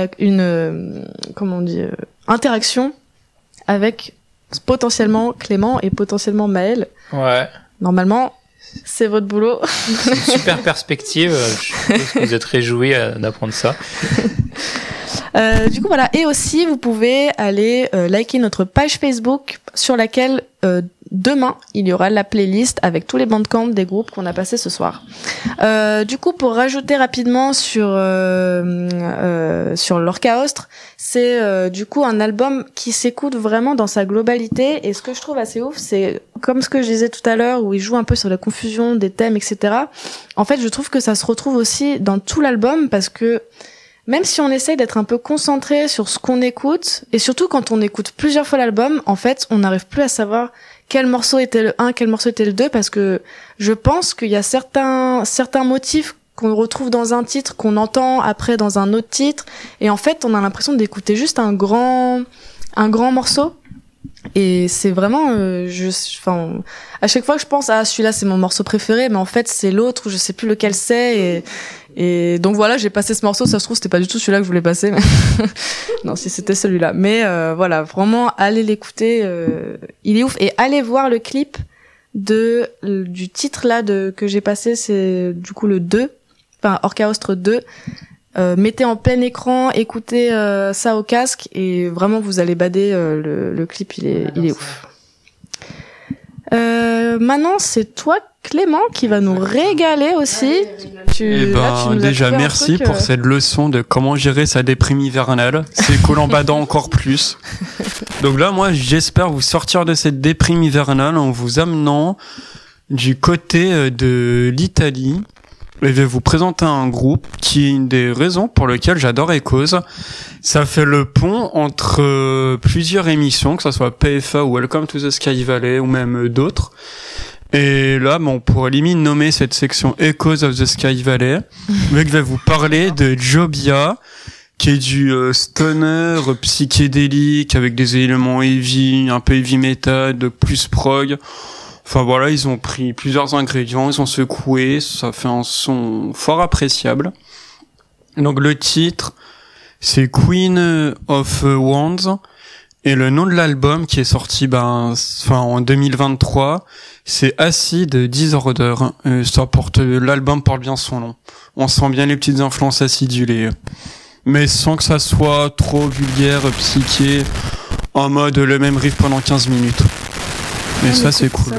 interaction avec potentiellement Clément et potentiellement Maël. Ouais. Normalement, c'est votre boulot. C'est une super perspective. Je suppose que vous êtes réjouis d'apprendre ça. Du coup voilà, et aussi vous pouvez aller liker notre page Facebook sur laquelle demain il y aura la playlist avec tous les bandcamps des groupes qu'on a passés ce soir. Du coup pour rajouter rapidement sur l'Orchaostre, c'est du coup un album qui s'écoute vraiment dans sa globalité, et ce que je trouve assez ouf, c'est comme ce que je disais tout à l'heure où il joue un peu sur la confusion des thèmes, etc. En fait je trouve que ça se retrouve aussi dans tout l'album, parce que même si on essaye d'être un peu concentré sur ce qu'on écoute, et surtout quand on écoute plusieurs fois l'album, en fait, on n'arrive plus à savoir quel morceau était le 1, quel morceau était le 2, parce que je pense qu'il y a certains motifs qu'on retrouve dans un titre, qu'on entend après dans un autre titre, et en fait, on a l'impression d'écouter juste un grand morceau. Et c'est vraiment, à chaque fois que je pense, celui-là c'est mon morceau préféré, mais en fait c'est l'autre où je sais plus lequel c'est, et donc voilà, j'ai passé ce morceau, ça se trouve c'était pas du tout celui-là que je voulais passer, mais non, si c'était celui-là. Mais voilà, vraiment allez l'écouter, il est ouf, et allez voir le clip du titre là que j'ai passé, c'est du coup le 2, enfin Orchaostre 2. Mettez en plein écran, écoutez ça au casque, et vraiment vous allez bader. Le clip il est ouf. Maintenant c'est toi Clément qui va nous régaler aussi. Déjà merci pour cette leçon de comment gérer sa déprime hivernale. C'est cool en badant encore plus. Donc là moi j'espère vous sortir de cette déprime hivernale en vous amenant du côté de l'Italie. Je vais vous présenter un groupe qui est une des raisons pour lesquelles j'adore Echoes. Ça fait le pont entre plusieurs émissions, que ce soit PFA ou Welcome to the Sky Valley ou même d'autres. Et là, on pourrait limite nommer cette section Echoes of the Sky Valley. Mais je vais vous parler de Jobia, qui est du stoner psychédélique avec des éléments heavy, un peu heavy metal, de plus prog. Enfin voilà, ils ont pris plusieurs ingrédients, ils ont secoué, ça fait un son fort appréciable. Donc le titre, c'est Queen of Wands, et le nom de l'album qui est sorti en 2023, c'est Acid Disorder. L'album porte bien son nom. On sent bien les petites influences acidulées, mais sans que ça soit trop vulgaire, psyché, en mode le même riff pendant 15 minutes. Mais ça c'est cool.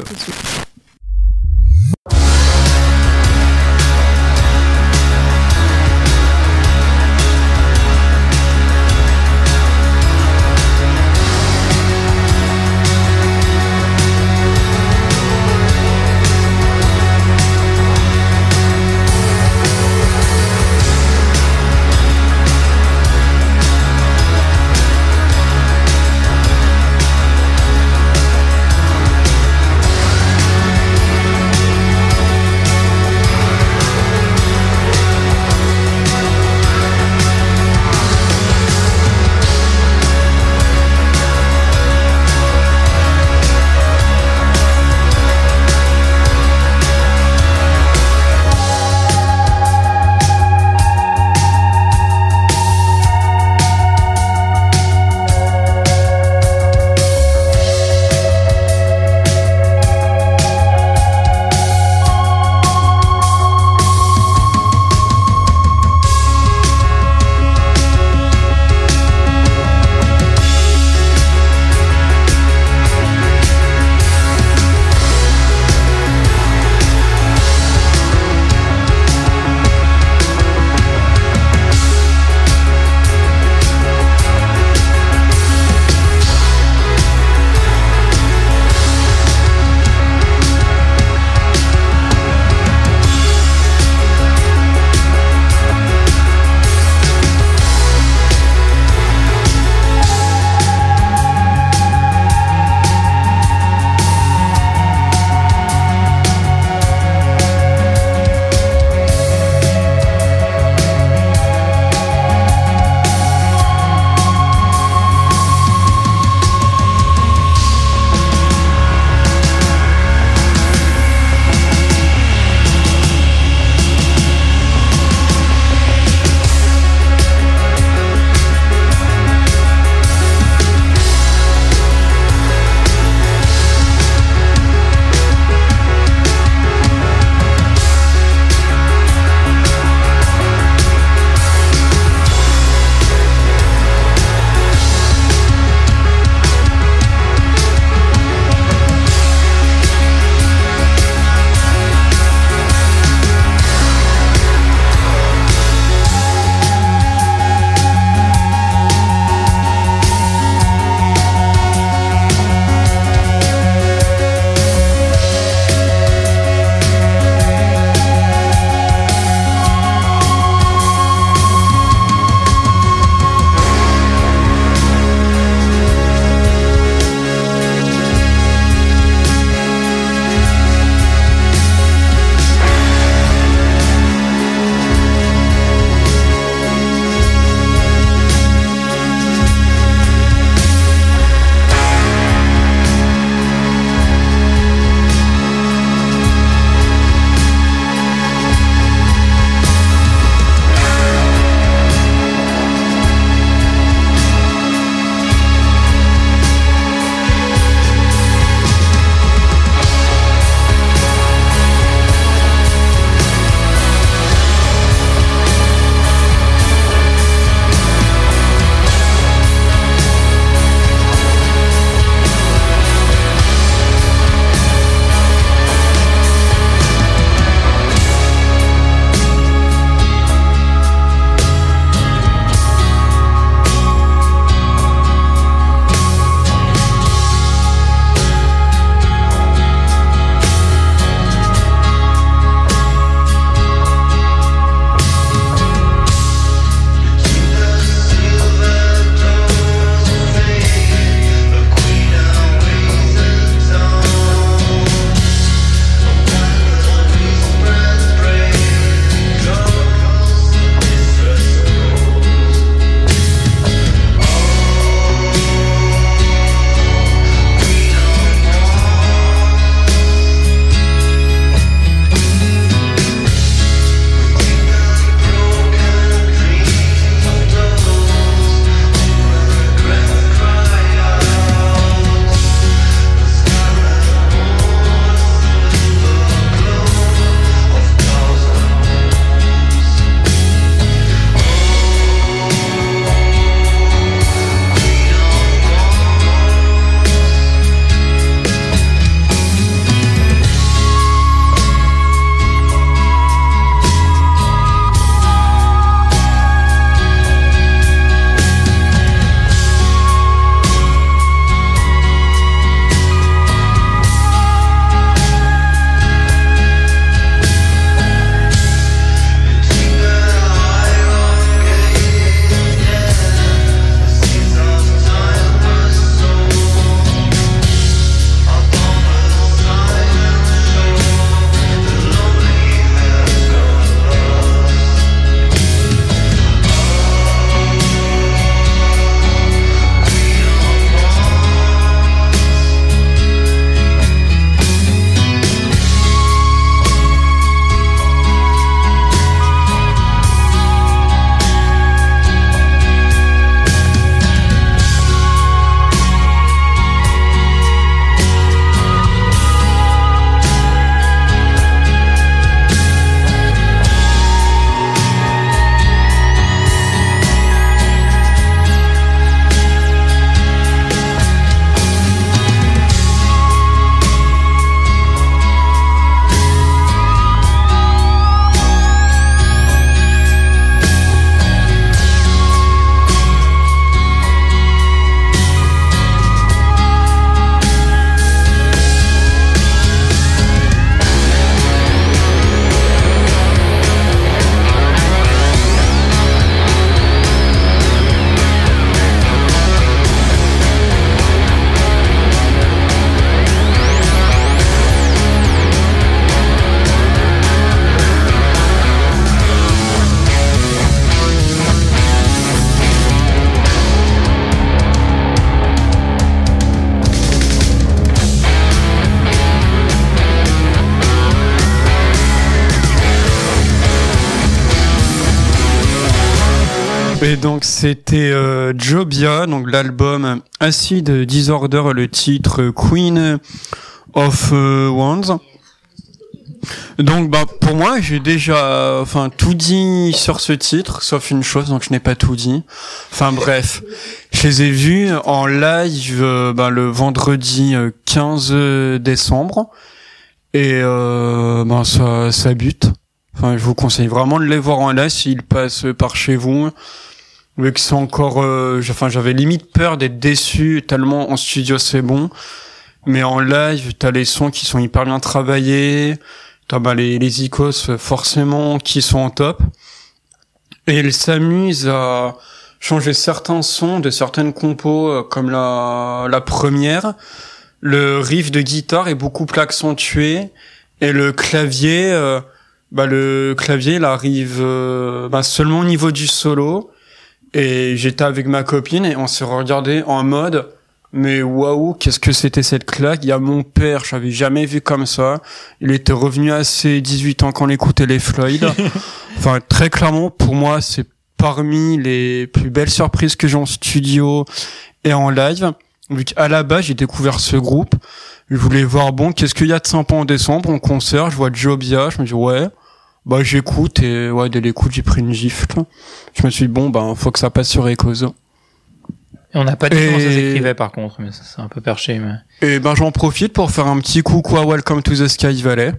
Et donc c'était Jobia, donc l'album Acid Disorder, le titre Queen of Wands. Donc pour moi j'ai déjà tout dit sur ce titre sauf une chose, donc je n'ai pas tout dit. Bref, je les ai vus en live le vendredi 15 décembre et ça bute. Je vous conseille vraiment de les voir en live s'ils passent par chez vous. Vu que c'est encore j'avais limite peur d'être déçu tellement en studio c'est bon, mais en live t'as les sons qui sont hyper bien travaillés. T'as les icos forcément qui sont en top, et ils s'amusent à changer certains sons de certaines compos comme la première. Le riff de guitare est beaucoup plus accentué et le clavier il arrive seulement au niveau du solo. Et j'étais avec ma copine et on s'est regardé en mode mais waouh, qu'est-ce que c'était cette claque. Il y a mon père, je l'avais jamais vu comme ça. Il était revenu à ses 18 ans quand on écoutait les Floyd. Très clairement, pour moi, c'est parmi les plus belles surprises que j'ai en studio et en live. Vu qu'à la base, j'ai découvert ce groupe. Je voulais voir, qu'est-ce qu'il y a de sympa en décembre, en concert. Je vois Jobia, je me dis, ouais, j'écoute, et dès l'écoute, j'ai pris une gifle. Je me suis dit, faut que ça passe sur Echoes. Et on n'a pas dit comment ça s'écrivait par contre, mais ça, c'est un peu perché. Mais... Et j'en profite pour faire un petit coucou à Welcome to the Sky Valley.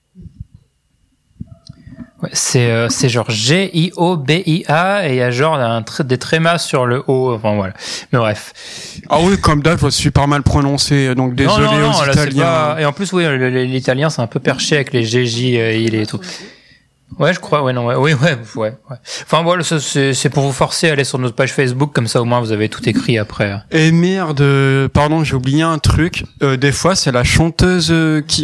Ouais, c'est genre G-I-O-B-I-A et il y a genre des trémas sur le O, voilà. Mais bref. Ah oui, comme d'hab, je suis super mal prononcé, donc désolé aux Italiens. Là, et en plus, oui, l'italien c'est un peu perché avec les G-J, il et tout. Ouais, je crois, ouais. Voilà, c'est pour vous forcer à aller sur notre page Facebook, comme ça au moins vous avez tout écrit après. Et merde, pardon, j'ai oublié un truc. Des fois, c'est la chanteuse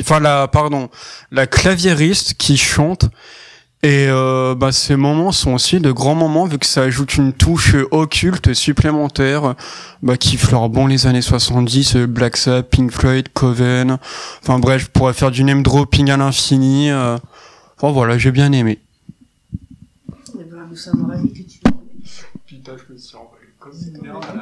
la claviériste qui chante. Et ces moments sont aussi de grands moments vu que ça ajoute une touche occulte supplémentaire qui fleure les années 70, Black Sabbath, Pink Floyd, Coven. Bref, je pourrais faire du name dropping à l'infini. Voilà, j'ai bien aimé. Nous sommes ravis que tu... Putain, je me suis emballé comme une merde à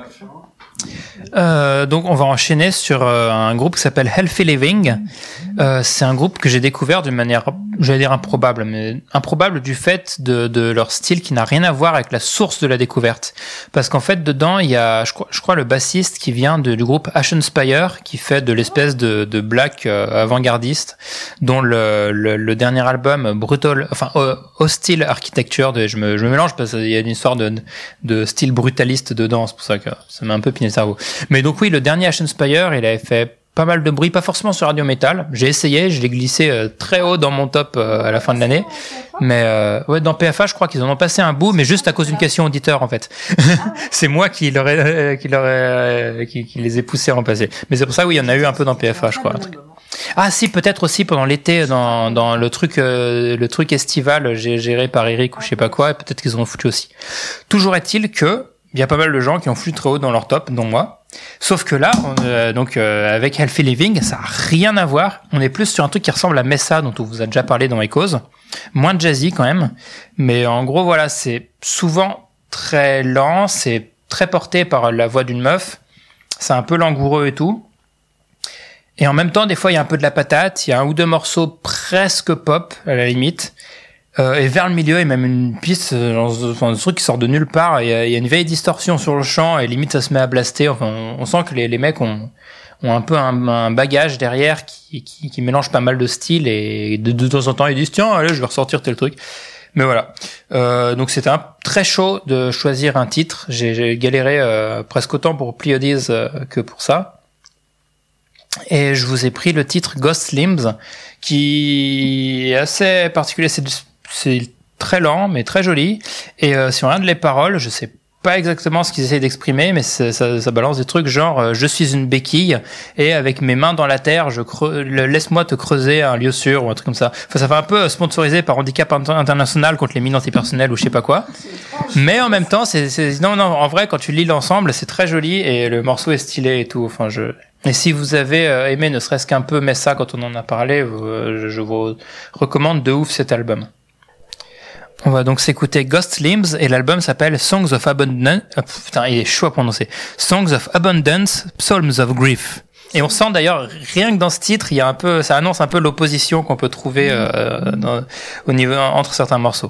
la fin. Donc on va enchaîner sur un groupe qui s'appelle Healthy Living. C'est un groupe que j'ai découvert d'une manière, j'allais dire improbable, mais improbable du fait de leur style qui n'a rien à voir avec la source de la découverte. Parce qu'en fait dedans il y a, je crois le bassiste qui vient du groupe Ashen Spire, qui fait de l'espèce de black avant-gardiste, dont le dernier album Hostile Architecture, je me mélange parce qu'il y a une histoire de style brutaliste dedans, c'est pour ça que ça m'a un peu piné le cerveau. Mais donc oui, le dernier Ashen Spire, il avait fait pas mal de bruit, pas forcément sur Radio Metal. J'ai essayé, je l'ai glissé très haut dans mon top à la fin de l'année. Mais dans PFA, je crois qu'ils en ont passé un bout, mais juste à cause d'une question auditeur en fait. C'est moi qui les ai poussés à en passer. Mais c'est pour ça, oui, il y en a eu un peu dans PFA, je crois. Ah si, peut-être aussi pendant l'été dans le truc estival géré par Eric ou je sais pas quoi, et peut-être qu'ils en ont foutu aussi. Toujours est-il que il y a pas mal de gens qui ont foutu très haut dans leur top, dont moi. Sauf que là, avec Healthy Living, ça a rien à voir. On est plus sur un truc qui ressemble à Mesa, dont on vous a déjà parlé dans Echoes. Moins jazzy quand même. Mais en gros, voilà, c'est souvent très lent, c'est très porté par la voix d'une meuf. C'est un peu langoureux et tout. Et en même temps, des fois, il y a un peu de la patate. Il y a un ou deux morceaux presque pop, à la limite. Et vers le milieu, il y a même une piste, un truc qui sort de nulle part. Il y a une vieille distorsion sur le chant et limite ça se met à blaster. On sent que les mecs ont un peu un bagage derrière qui mélange pas mal de styles et de temps en temps ils disent tiens allez je vais ressortir tel truc. Mais voilà. Donc c'était très chaud de choisir un titre. J'ai galéré presque autant pour Pleiades que pour ça. Et je vous ai pris le titre Ghost Limbs qui est assez particulier. C'est très lent, mais très joli. Et si on regarde les paroles, je sais pas exactement ce qu'ils essaient d'exprimer, mais ça balance des trucs genre je suis une béquille et avec mes mains dans la terre, laisse-moi te creuser un lieu sûr ou un truc comme ça. Enfin, ça fait un peu sponsorisé par Handicap International contre les mines antipersonnelles ou je sais pas quoi. Mais en même temps, non, en vrai, quand tu lis l'ensemble, c'est très joli et le morceau est stylé et tout. Et si vous avez aimé ne serait-ce qu'un peu Mesa quand on en a parlé, je vous recommande de ouf cet album. On va donc s'écouter Ghost Limbs et l'album s'appelle Songs of Abundance. Oh, putain, il est chaud à prononcer. Songs of Abundance, Psalms of Grief. Et on sent d'ailleurs, rien que dans ce titre, il y a un peu, ça annonce un peu l'opposition qu'on peut trouver au niveau entre certains morceaux.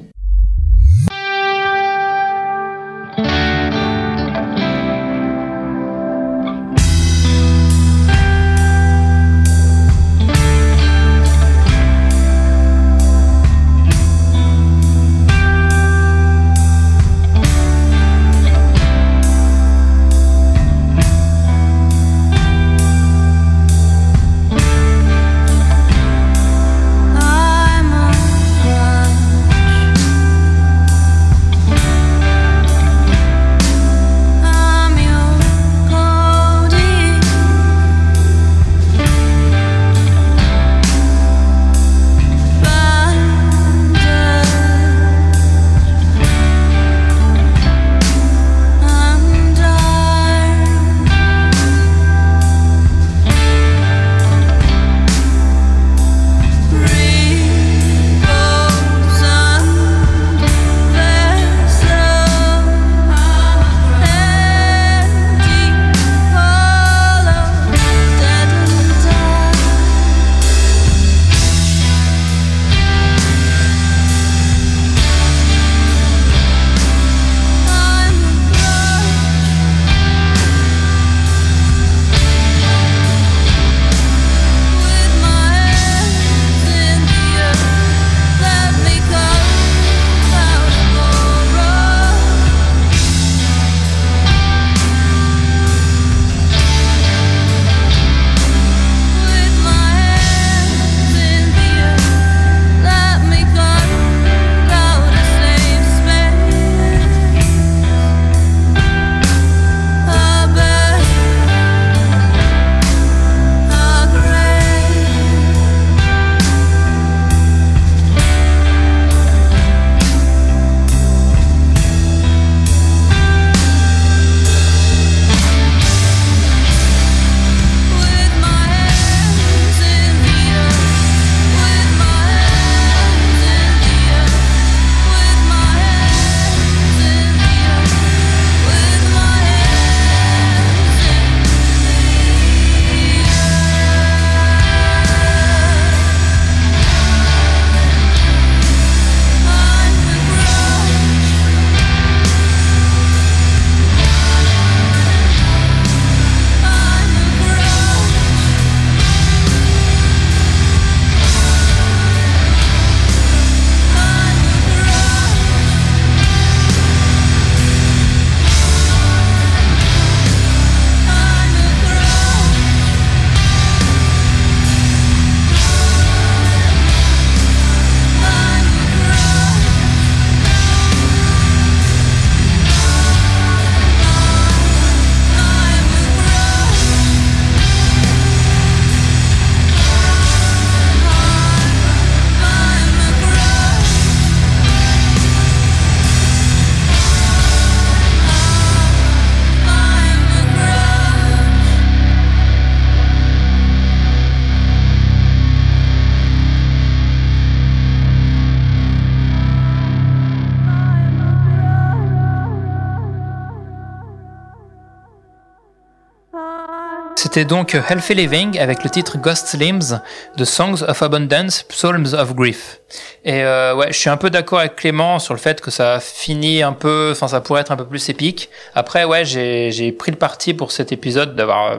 C'était donc Healthy Living avec le titre Ghost Limbs de Songs of Abundance, Psalms of Grief. Et ouais, je suis un peu d'accord avec Clément sur le fait que ça finit un peu, enfin ça pourrait être un peu plus épique. Après ouais, j'ai pris le parti pour cet épisode d'avoir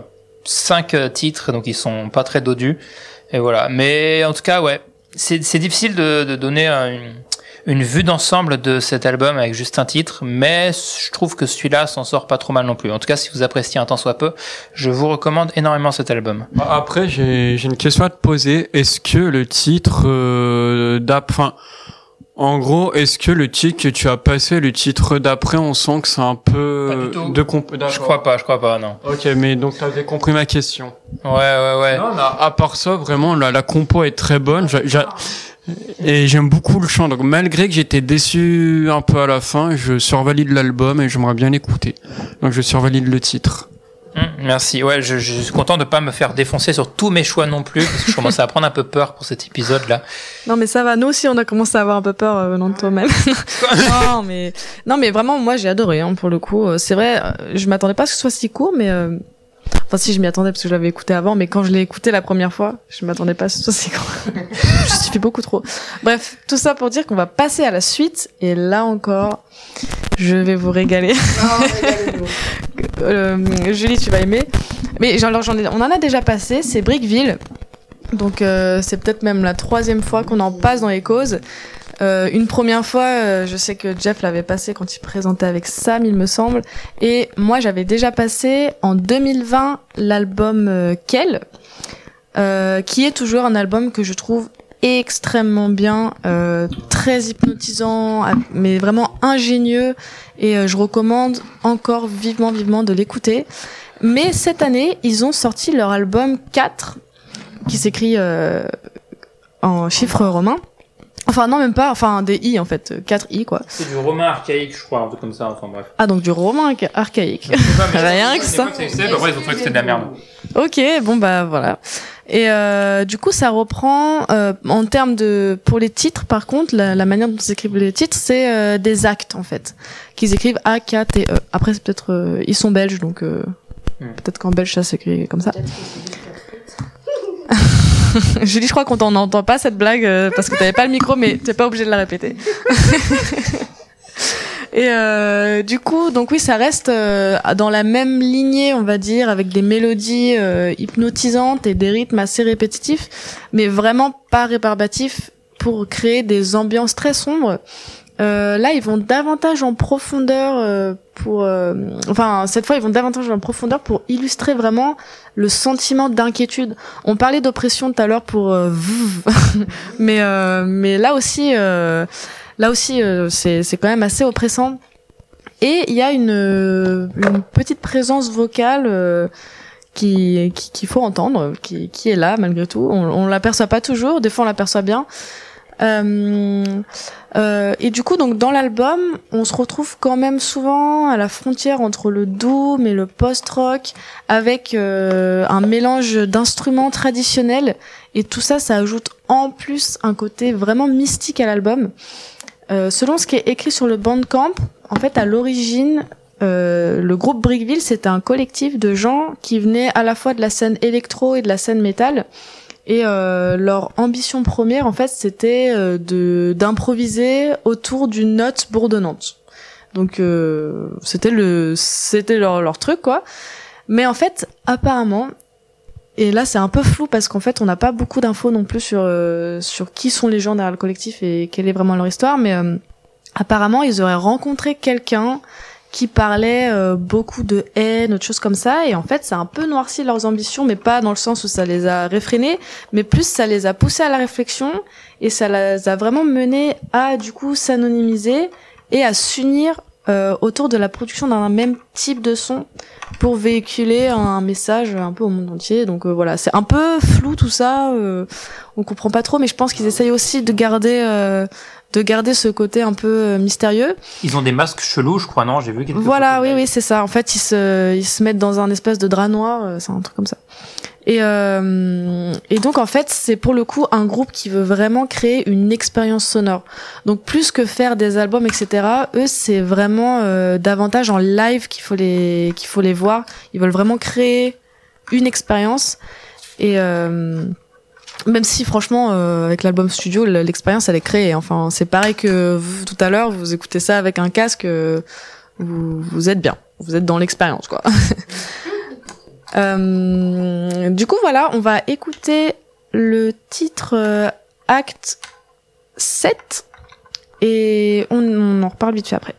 5 titres, donc ils sont pas très dodus. Et voilà. Mais en tout cas ouais, c'est difficile de donner une vue d'ensemble de cet album avec juste un titre, mais je trouve que celui-là s'en sort pas trop mal non plus. En tout cas, si vous appréciez un tant soit peu, je vous recommande énormément cet album. Après, j'ai une question à te poser. Est-ce que le titre en gros, est-ce que le titre que tu as passé, le titre d'après, on sent que c'est un peu Je crois pas, non. Ok, mais donc t'avais compris ma question. Ouais. Non, à part ça, vraiment, la compo est très bonne. Et j'aime beaucoup le chant, donc malgré que j'étais déçu un peu à la fin, je survalide l'album et j'aimerais bien l'écouter. Donc je survalide le titre. Merci. Ouais, je suis content de pas me faire défoncer sur tous mes choix non plus, parce que je commençais à prendre un peu peur pour cet épisode-là. Non, mais ça va. Nous aussi, on a commencé à avoir un peu peur venant de toi-même. non, mais vraiment, moi, j'ai adoré, hein, pour le coup. C'est vrai, je m'attendais pas à ce que ce soit si court, mais enfin, si, je m'y attendais parce que je l'avais écouté avant, mais quand je l'ai écouté la première fois, je m'attendais pas à ce que ce soit si court. Je suis beaucoup trop. Bref, tout ça pour dire qu'on va passer à la suite, et là encore, je vais vous régaler. Julie, tu vas aimer. Mais on en a déjà passé, c'est Brickville. Donc c'est peut-être même la 3e fois qu'on en passe dans les causes. Une première fois, je sais que Jeff l'avait passé quand il présentait avec Sam, il me semble. Et moi, j'avais déjà passé en 2020 l'album Kel, qui est toujours un album que je trouve extrêmement bien, très hypnotisant, mais vraiment ingénieux, et je recommande encore vivement de l'écouter. Mais cette année, ils ont sorti leur album 4, qui s'écrit en chiffres romains. Enfin non, même pas, enfin des I en fait, 4 I quoi. C'est du romain archaïque, je crois, un truc comme ça, enfin bref. Ah, donc du romain archaïque. Rien que ça. Après, ils ont trouvé que c'était de la merde. Ok, bon bah voilà. Et du coup, ça reprend en termes de pour les titres. Par contre, la manière dont ils écrivent les titres, c'est des actes en fait, qu'ils écrivent A-K-T-E. Après, c'est peut-être ils sont belges, donc peut-être qu'en belge ça s'écrit comme ça. Julie, je crois qu'on n'entend pas cette blague parce que t'avais pas le micro, mais t'es pas obligé de la répéter. Et du coup, donc oui, ça reste dans la même lignée, on va dire, avec des mélodies hypnotisantes et des rythmes assez répétitifs, mais vraiment pas rébarbatifs, pour créer des ambiances très sombres. Là, ils vont davantage en profondeur enfin, cette fois, ils vont davantage en profondeur pour illustrer vraiment le sentiment d'inquiétude. On parlait d'oppression tout à l'heure pour mais là aussi c'est quand même assez oppressant. Et il y a une petite présence vocale qu'il faut entendre, qui est là malgré tout. On l'aperçoit pas toujours, des fois on l'aperçoit bien. Et du coup, donc dans l'album, on se retrouve quand même souvent à la frontière entre le doom et le post-rock, avec un mélange d'instruments traditionnels, et tout ça, ça ajoute en plus un côté vraiment mystique à l'album. Selon ce qui est écrit sur le Bandcamp, en fait, à l'origine, le groupe Brickville, c'était un collectif de gens qui venaient à la fois de la scène électro et de la scène métal. Et leur ambition première, en fait, c'était d'improviser autour d'une note bourdonnante. Donc c'était leur truc, quoi. Mais en fait, apparemment, et là c'est un peu flou parce qu'en fait on n'a pas beaucoup d'infos non plus sur qui sont les gens derrière le collectif et quelle est vraiment leur histoire, mais apparemment ils auraient rencontré quelqu'un qui parlait beaucoup de haine, autre chose comme ça, et en fait ça a un peu noirci leurs ambitions, mais pas dans le sens où ça les a réfrénés, mais plus ça les a poussés à la réflexion, et ça les a vraiment menés à du coup s'anonymiser et à s'unir autour de la production d'un même type de son pour véhiculer un message un peu au monde entier. Donc voilà, c'est un peu flou tout ça, on comprend pas trop, mais je pense qu'ils essayent aussi de garder ce côté un peu mystérieux. Ils ont des masques chelous, je crois, non? J'ai vu quelque chose. Voilà, oui, c'est ça. En fait, ils se mettent dans un espèce de drap noir, c'est un truc comme ça. Et donc en fait, c'est pour le coup un groupe qui veut vraiment créer une expérience sonore. Donc plus que faire des albums, etc. Eux, c'est vraiment davantage en live qu'il faut les voir. Ils veulent vraiment créer une expérience. Et même si franchement avec l'album studio l'expérience elle est créée, enfin c'est pareil que vous, tout à l'heure vous écoutez ça avec un casque, vous êtes bien, vous êtes dans l'expérience quoi. Du coup voilà, on va écouter le titre Acte 7 et on en reparle vite fait après.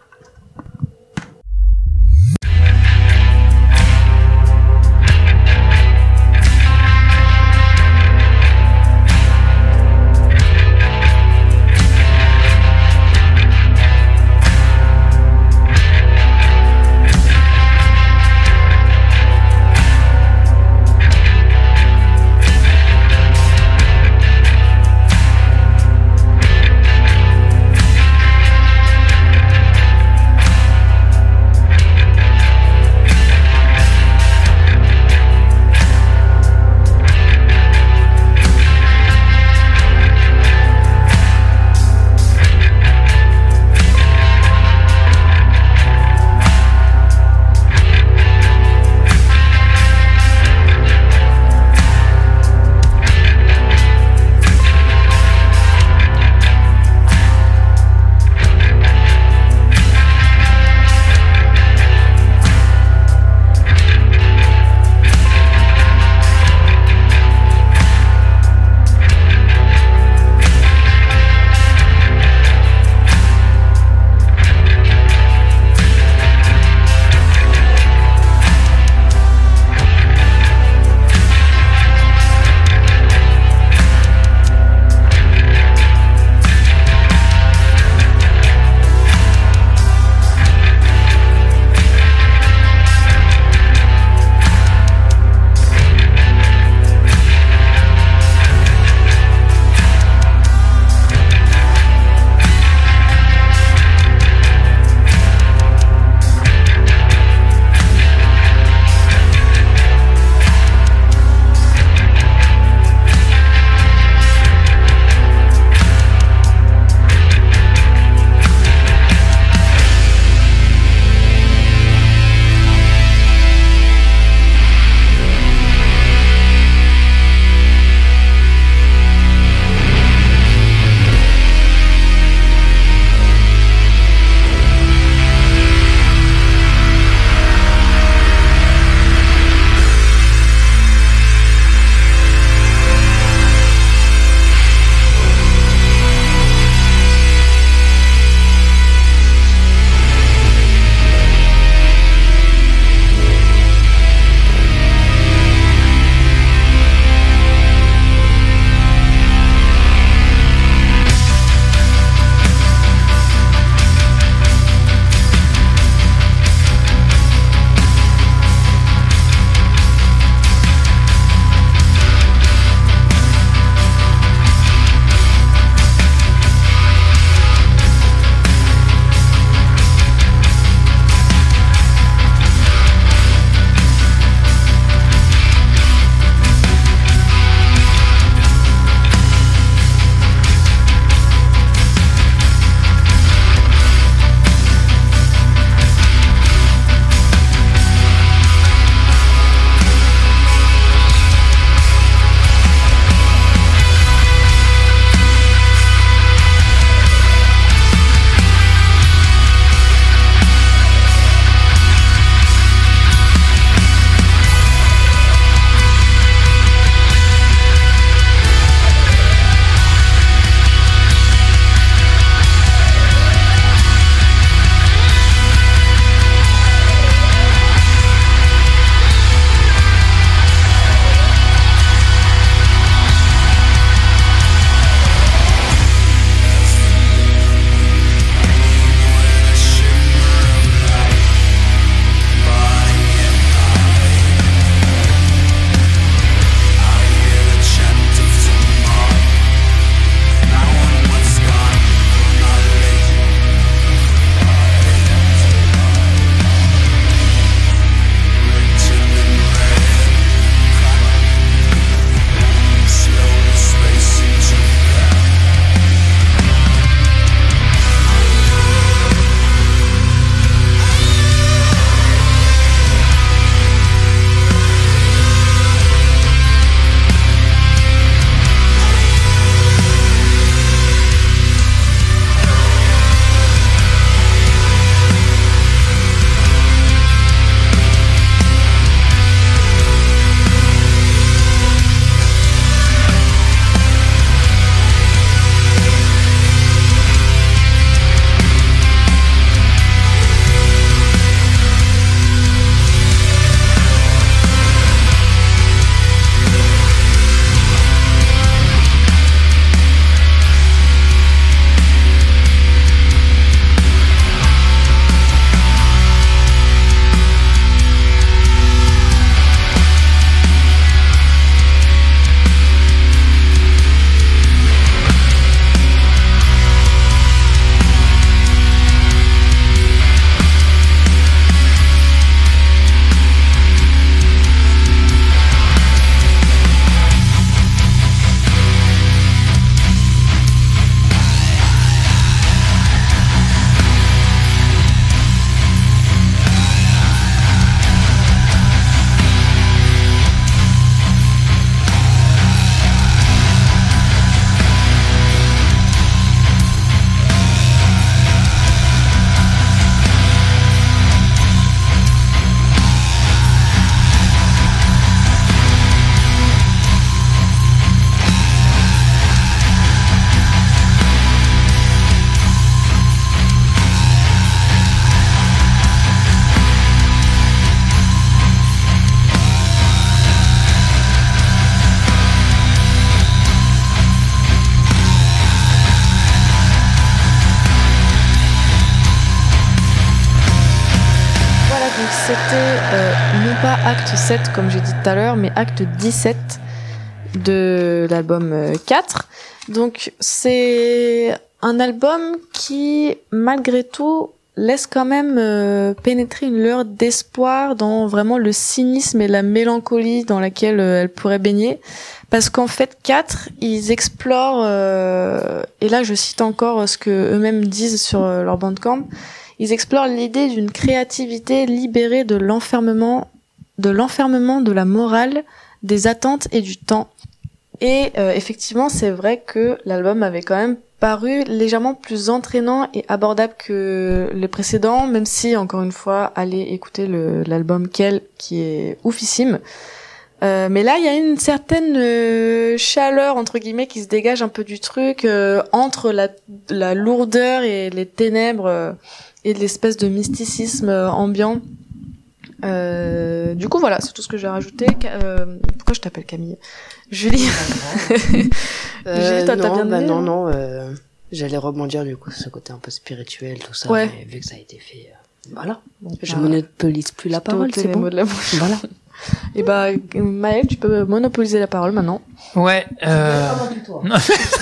acte 7 comme j'ai dit tout à l'heure, mais acte 17 de l'album 4. Donc c'est un album qui, malgré tout, laisse quand même pénétrer une lueur d'espoir dans vraiment le cynisme et la mélancolie dans laquelle elle pourrait baigner. Parce qu'en fait, 4, ils explorent, et là je cite encore ce que eux-mêmes disent sur leur Bandcamp, ils explorent l'idée d'une créativité libérée de l'enfermement de la morale, des attentes et du temps. Et effectivement, c'est vrai que l'album avait quand même paru légèrement plus entraînant et abordable que les précédents, même si, encore une fois, allez écouter l'album Quel, qui est oufissime. Mais là, il y a une certaine chaleur, entre guillemets, qui se dégage un peu du truc, entre la lourdeur et les ténèbres et l'espèce de mysticisme ambiant. Du coup, voilà, c'est tout ce que j'ai rajouté. Pourquoi je t'appelle Camille? Julie. Julie, toi, t'as bien aimé, non, j'allais rebondir du coup sur ce côté un peu spirituel, tout ça. Ouais. Mais vu que ça a été fait, voilà. Bon, Je monopolise plus la parole, c'est bon. De la bouche. Voilà. Et bah, Maëlle, tu peux monopoliser la parole maintenant. Ouais. Non.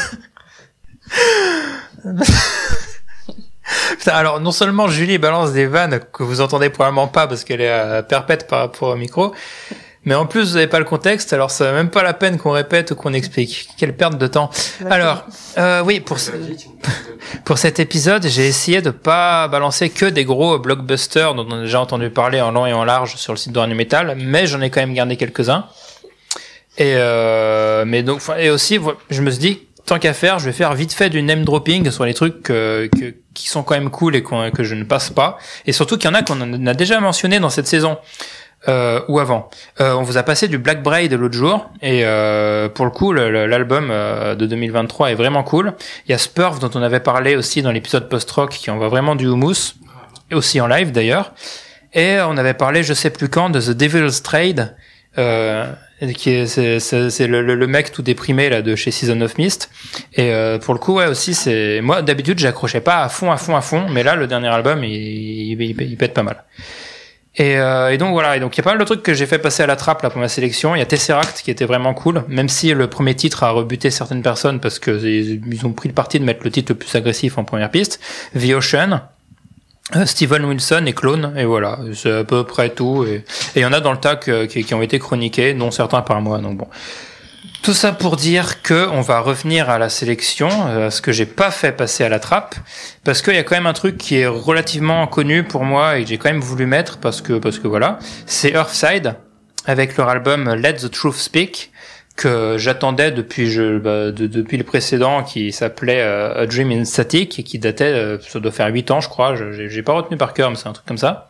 Putain, alors non seulement Julie balance des vannes que vous entendez probablement pas parce qu'elle est perpète par rapport au micro, mais en plus vous avez pas le contexte, alors ça vaut même pas la peine qu'on répète ou qu'on explique. Quelle perte de temps. Alors, oui, pour cet épisode, j'ai essayé de pas balancer que des gros blockbusters dont on a déjà entendu parler en long et en large sur le site de Radio Metal, mais j'en ai quand même gardé quelques-uns. Et mais donc, et aussi, je me suis dit, tant qu'à faire, je vais faire vite fait du name dropping sur les trucs qui sont quand même cool et que je ne passe pas. Et surtout qu'il y en a qu'on a déjà mentionné dans cette saison. Ou avant. On vous a passé du Black Braid l'autre jour et pour le coup l'album de 2023 est vraiment cool. Il y a Spurf dont on avait parlé aussi dans l'épisode post-rock qui envoie vraiment du houmous, et aussi en live d'ailleurs. Et on avait parlé je sais plus quand de The Devil's Trade qui est c'est le mec tout déprimé là de chez Season of Mist. Et pour le coup ouais aussi c'est moi d'habitude j'accrochais pas à fond mais là le dernier album il pète pas mal. Et donc voilà, et donc il y a pas mal de trucs que j'ai fait passer à la trappe là pour ma sélection. Il y a Tesseract qui était vraiment cool, même si le premier titre a rebuté certaines personnes parce que ils ont pris le parti de mettre le titre le plus agressif en première piste. The Ocean, Steven Wilson et Clone, et voilà, c'est à peu près tout. Et il y en a dans le tas qui ont été chroniqués, dont certains par moi. Donc bon. Tout ça pour dire que on va revenir à la sélection, ce que j'ai pas fait passer à la trappe, parce qu'il y a quand même un truc qui est relativement connu pour moi et que j'ai quand même voulu mettre parce que voilà, c'est Earthside avec leur album Let the Truth Speak que j'attendais depuis le précédent qui s'appelait A Dream in Static et qui datait, ça doit faire 8 ans je crois, j'ai pas retenu par cœur mais c'est un truc comme ça.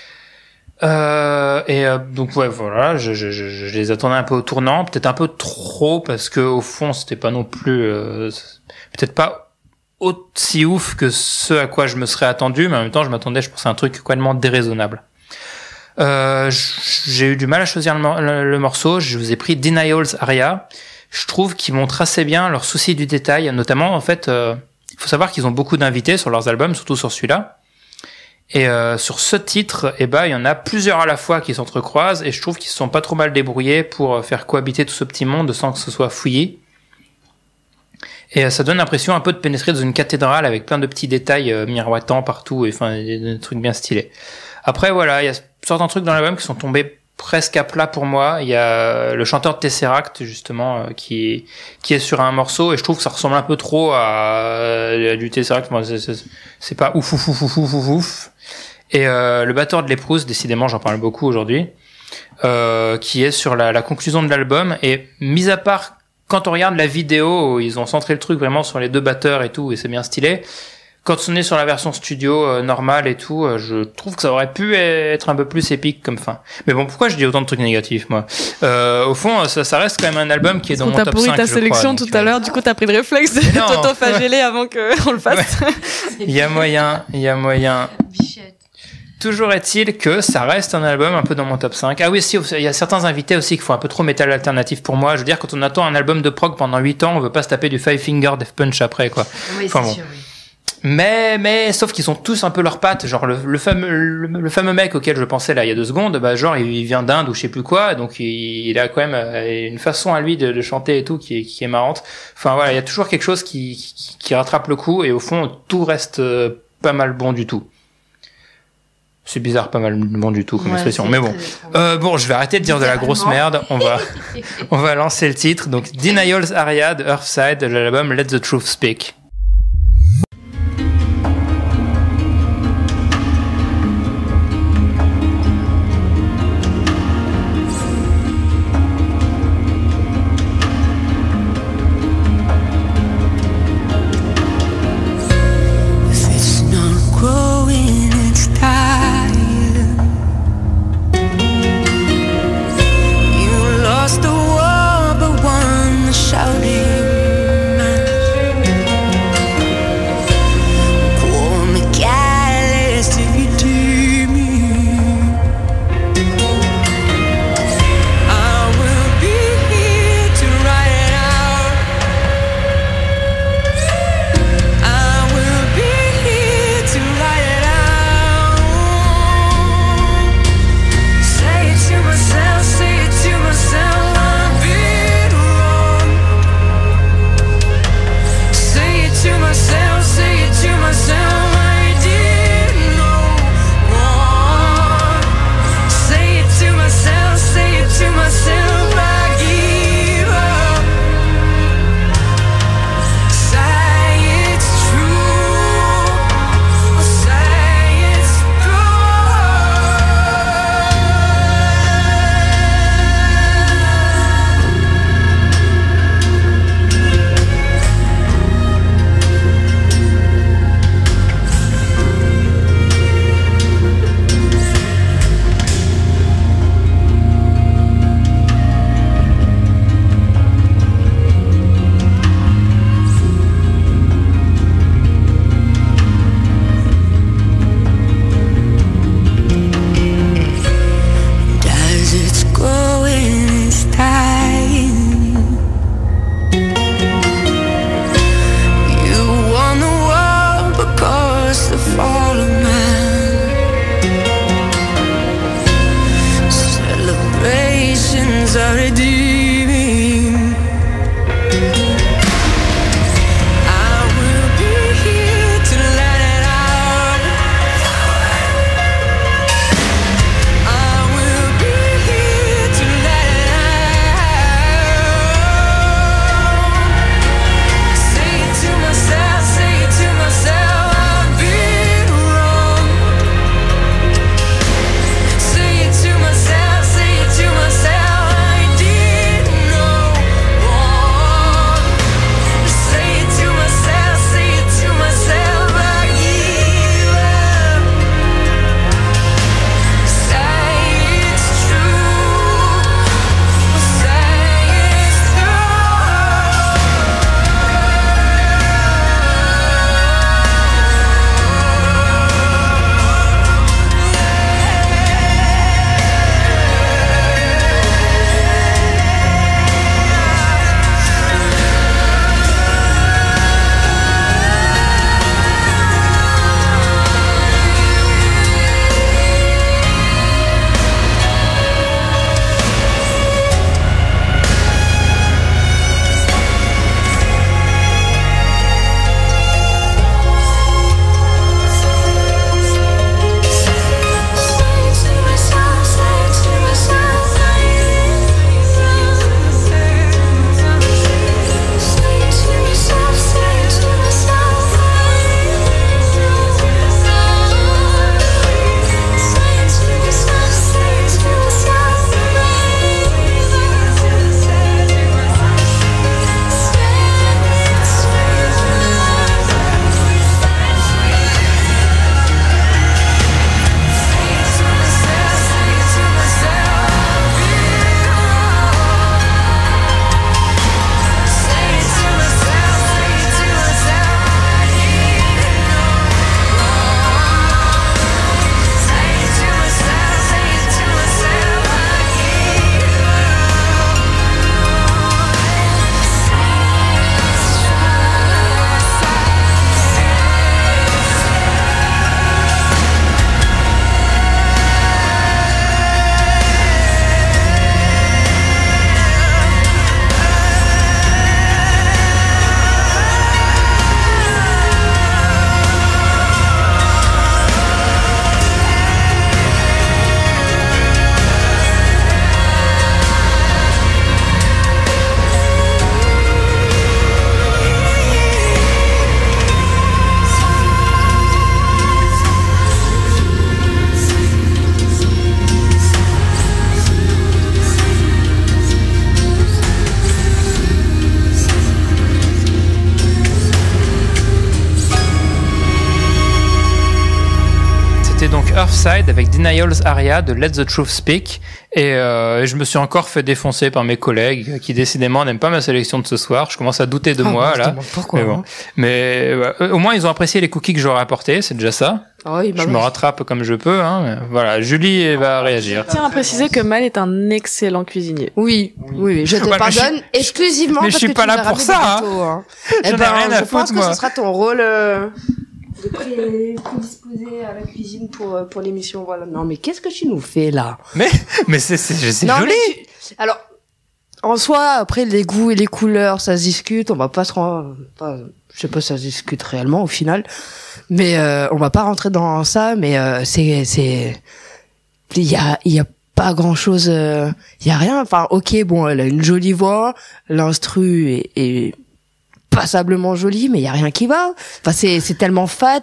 Donc ouais voilà, je les attendais un peu au tournant, peut-être un peu trop parce que au fond c'était pas non plus peut-être pas aussi ouf que ce à quoi je me serais attendu, mais en même temps je pensais à un truc complètement déraisonnable. J'ai eu du mal à choisir le morceau, je vous ai pris Denial's Aria. Je trouve qu'ils montrent assez bien leur souci du détail, notamment en fait il faut savoir qu'ils ont beaucoup d'invités sur leurs albums, surtout sur celui-là. Et sur ce titre, il y en a plusieurs à la fois qui s'entrecroisent et je trouve qu'ils se sont pas trop mal débrouillés pour faire cohabiter tout ce petit monde sans que ce soit fouillé. Et ça donne l'impression un peu de pénétrer dans une cathédrale avec plein de petits détails miroitants partout et enfin des trucs bien stylés. Après voilà, il y a certains trucs dans l'album qui sont tombés presque à plat pour moi. Il y a le chanteur de Tesseract justement qui est sur un morceau et je trouve que ça ressemble un peu trop à du Tesseract. Moi, c'est pas ouf. Et le batteur de Léprouse, décidément j'en parle beaucoup aujourd'hui, qui est sur la conclusion de l'album. Et mis à part quand on regarde la vidéo, ils ont centré le truc vraiment sur les deux batteurs et tout, et c'est bien stylé. Quand on est sur la version studio normale et tout, je trouve que ça aurait pu être un peu plus épique comme fin. Mais bon, pourquoi je dis autant de trucs négatifs, moi? Au fond, ça reste quand même un album qui est dans mon top 5, je crois. T'as pourri ta sélection tout à l'heure, du coup t'as pris le réflexe de t'auto-flageller avant qu'on le fasse. Ouais. Il y a moyen. Toujours est-il que ça reste un album un peu dans mon top 5. Ah oui, si, il y a certains invités aussi qui font un peu trop métal alternatif pour moi. Je veux dire, quand on attend un album de prog pendant 8 ans, on veut pas se taper du Five Finger Death Punch après, quoi. Oui, enfin, c'est bon. sûr, oui. Mais sauf qu'ils sont tous un peu leurs pattes, genre le fameux mec auquel je pensais là il y a 2 secondes, bah genre il vient d'Inde ou je sais plus quoi, donc il a quand même une façon à lui de chanter et tout qui est marrante. Enfin voilà, il y a toujours quelque chose qui rattrape le coup et au fond tout reste pas mal bon du tout. C'est bizarre, pas mal bon du tout comme expression, mais bon. Bon, je vais arrêter de dire de la grosse merde. On va lancer le titre. Donc Denial's Aria de Earthside de l'album Let the Truth Speak. Shouting Earthside avec Denial's Aria de Let the Truth Speak. Et je me suis encore fait défoncer par mes collègues qui décidément n'aiment pas ma sélection de ce soir. Je commence à douter de moi là. Pourquoi Mais, bon. Mais au moins ils ont apprécié les cookies que j'aurais apportés, c'est déjà ça. Ah oui, Je me rattrape comme je peux. Hein. Voilà, Julie va réagir. Je tiens à préciser que Mal est un excellent cuisinier. Oui, je te Voilà, pardonne exclusivement mais parce je suis que pas tu là nous as pour ramené ça, des hein. gâteaux, hein. J'en ai rien à je pense foutre, que moi. ce sera ton rôle de prédisposer à la cuisine pour l'émission. Voilà. Non, mais qu'est-ce que tu nous fais là? Mais c'est Non, joli. mais alors, en soi, après les goûts et les couleurs, ça se discute. On va pas se rendre, je sais pas si ça se discute réellement au final, mais on va pas rentrer dans ça. Mais il y a pas grand chose, il y a rien. Enfin, ok, bon, elle a une jolie voix, l'instru est passablement jolie, mais il y a rien qui va. Enfin, c'est tellement fat,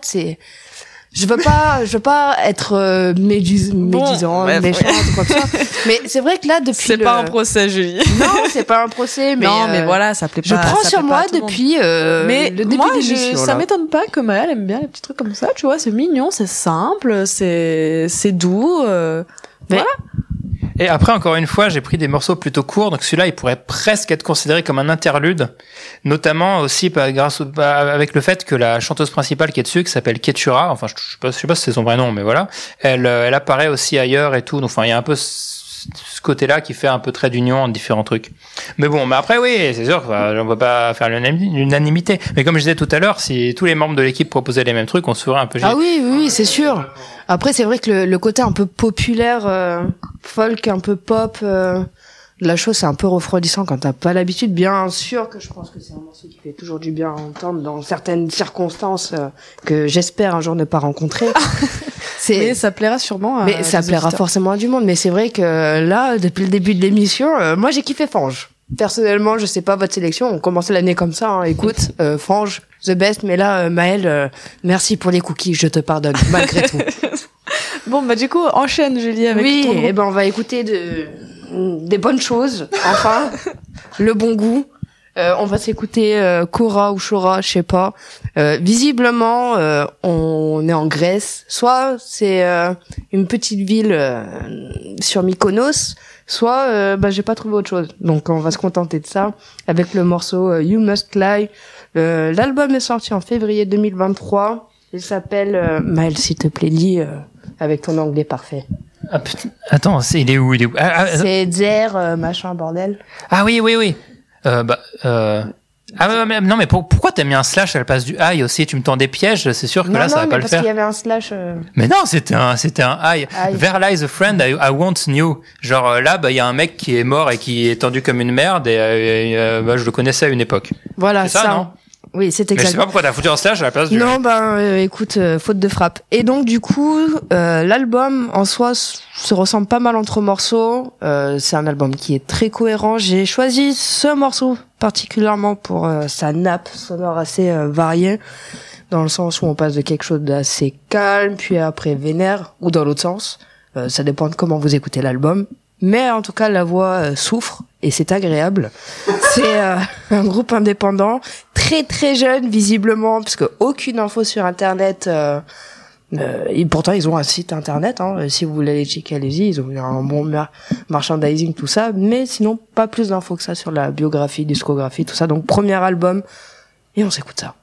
je veux pas être médisant, méchante ou quoi que ce soit. Mais c'est vrai que là, depuis C'est pas un procès, Julie. Non, c'est pas un procès, mais non, mais voilà, ça plaît pas. je prends ça sur plaît moi pas à tout le monde. depuis Mais le début moi, de l'émission. ça m'étonne pas que Maëlle aime bien les petits trucs comme ça, tu vois, c'est mignon, c'est simple, c'est doux. Voilà. Et après, encore une fois, j'ai pris des morceaux plutôt courts, donc celui-là, il pourrait presque être considéré comme un interlude, notamment aussi avec le fait que la chanteuse principale qui est dessus, qui s'appelle Ketura, enfin, je sais pas si c'est son vrai nom, mais voilà, elle apparaît aussi ailleurs et tout, donc enfin, il y a un peu ce côté-là qui fait un peu trait d'union entre différents trucs. Mais bon, mais après, oui, c'est sûr, on va pas faire l'unanimité. Mais comme je disais tout à l'heure, si tous les membres de l'équipe proposaient les mêmes trucs, on se ferait un peu Ah oui, c'est sûr. Après, c'est vrai que le côté un peu populaire, folk, un peu pop, la chose, c'est un peu refroidissant quand t'as pas l'habitude. Bien sûr que je pense que c'est un morceau qui fait toujours du bien à entendre dans certaines circonstances que j'espère un jour ne pas rencontrer. Mais ça plaira sûrement à Mais ça des plaira auditeurs. forcément à du monde. Mais c'est vrai que là, depuis le début de l'émission, moi j'ai kiffé Fange. Personnellement, je sais pas votre sélection. On commençait l'année comme ça. Hein. Écoute, Fange, the best. Mais là, Maëlle, merci pour les cookies. Je te pardonne malgré tout. Bon, bah du coup, enchaîne Julie avec Oui, ton groupe. et ben on va écouter des bonnes choses. Enfin, le bon goût. On va s'écouter Cora ou Chora, je sais pas. Visiblement, on est en Grèce. Soit c'est une petite ville sur Mykonos, soit j'ai pas trouvé autre chose. Donc on va se contenter de ça avec le morceau You Must Lie. L'album est sorti en février 2023. Il s'appelle Maëlle, s'il te plaît, lis avec ton anglais parfait. Ah, putain. Attends, il est où C'est Zer, machin, bordel. Ah oui. Non, mais pourquoi t'as mis un slash à la place du I aussi? Tu me tends des pièges, c'est sûr que là, ça va pas le parce faire. qu'il y avait un slash. Mais non, c'était un I. Where lies the friend I once knew. Genre là, il y a un mec qui est mort et qui est tendu comme une merde et je le connaissais à une époque. Voilà, C'est ça, non? Oui, c'est Mais je sais exact. pas pourquoi t'as foutu un slash à la place du. Non, écoute, faute de frappe. Et donc du coup, l'album en soi se ressemble pas mal entre morceaux. C'est un album qui est très cohérent. J'ai choisi ce morceau particulièrement pour sa nappe sonore assez variée, dans le sens où on passe de quelque chose d'assez calme, puis après vénère, ou dans l'autre sens. Ça dépend de comment vous écoutez l'album. Mais en tout cas, la voix souffre et c'est agréable. C'est un groupe indépendant, très très jeune visiblement, parce que aucune info sur Internet. Et pourtant, ils ont un site Internet. Hein, si vous voulez aller checker, allez-y. Ils ont eu un bon merchandising, tout ça. Mais sinon, pas plus d'infos que ça sur la biographie, discographie, tout ça. Donc, premier album. Et on s'écoute ça.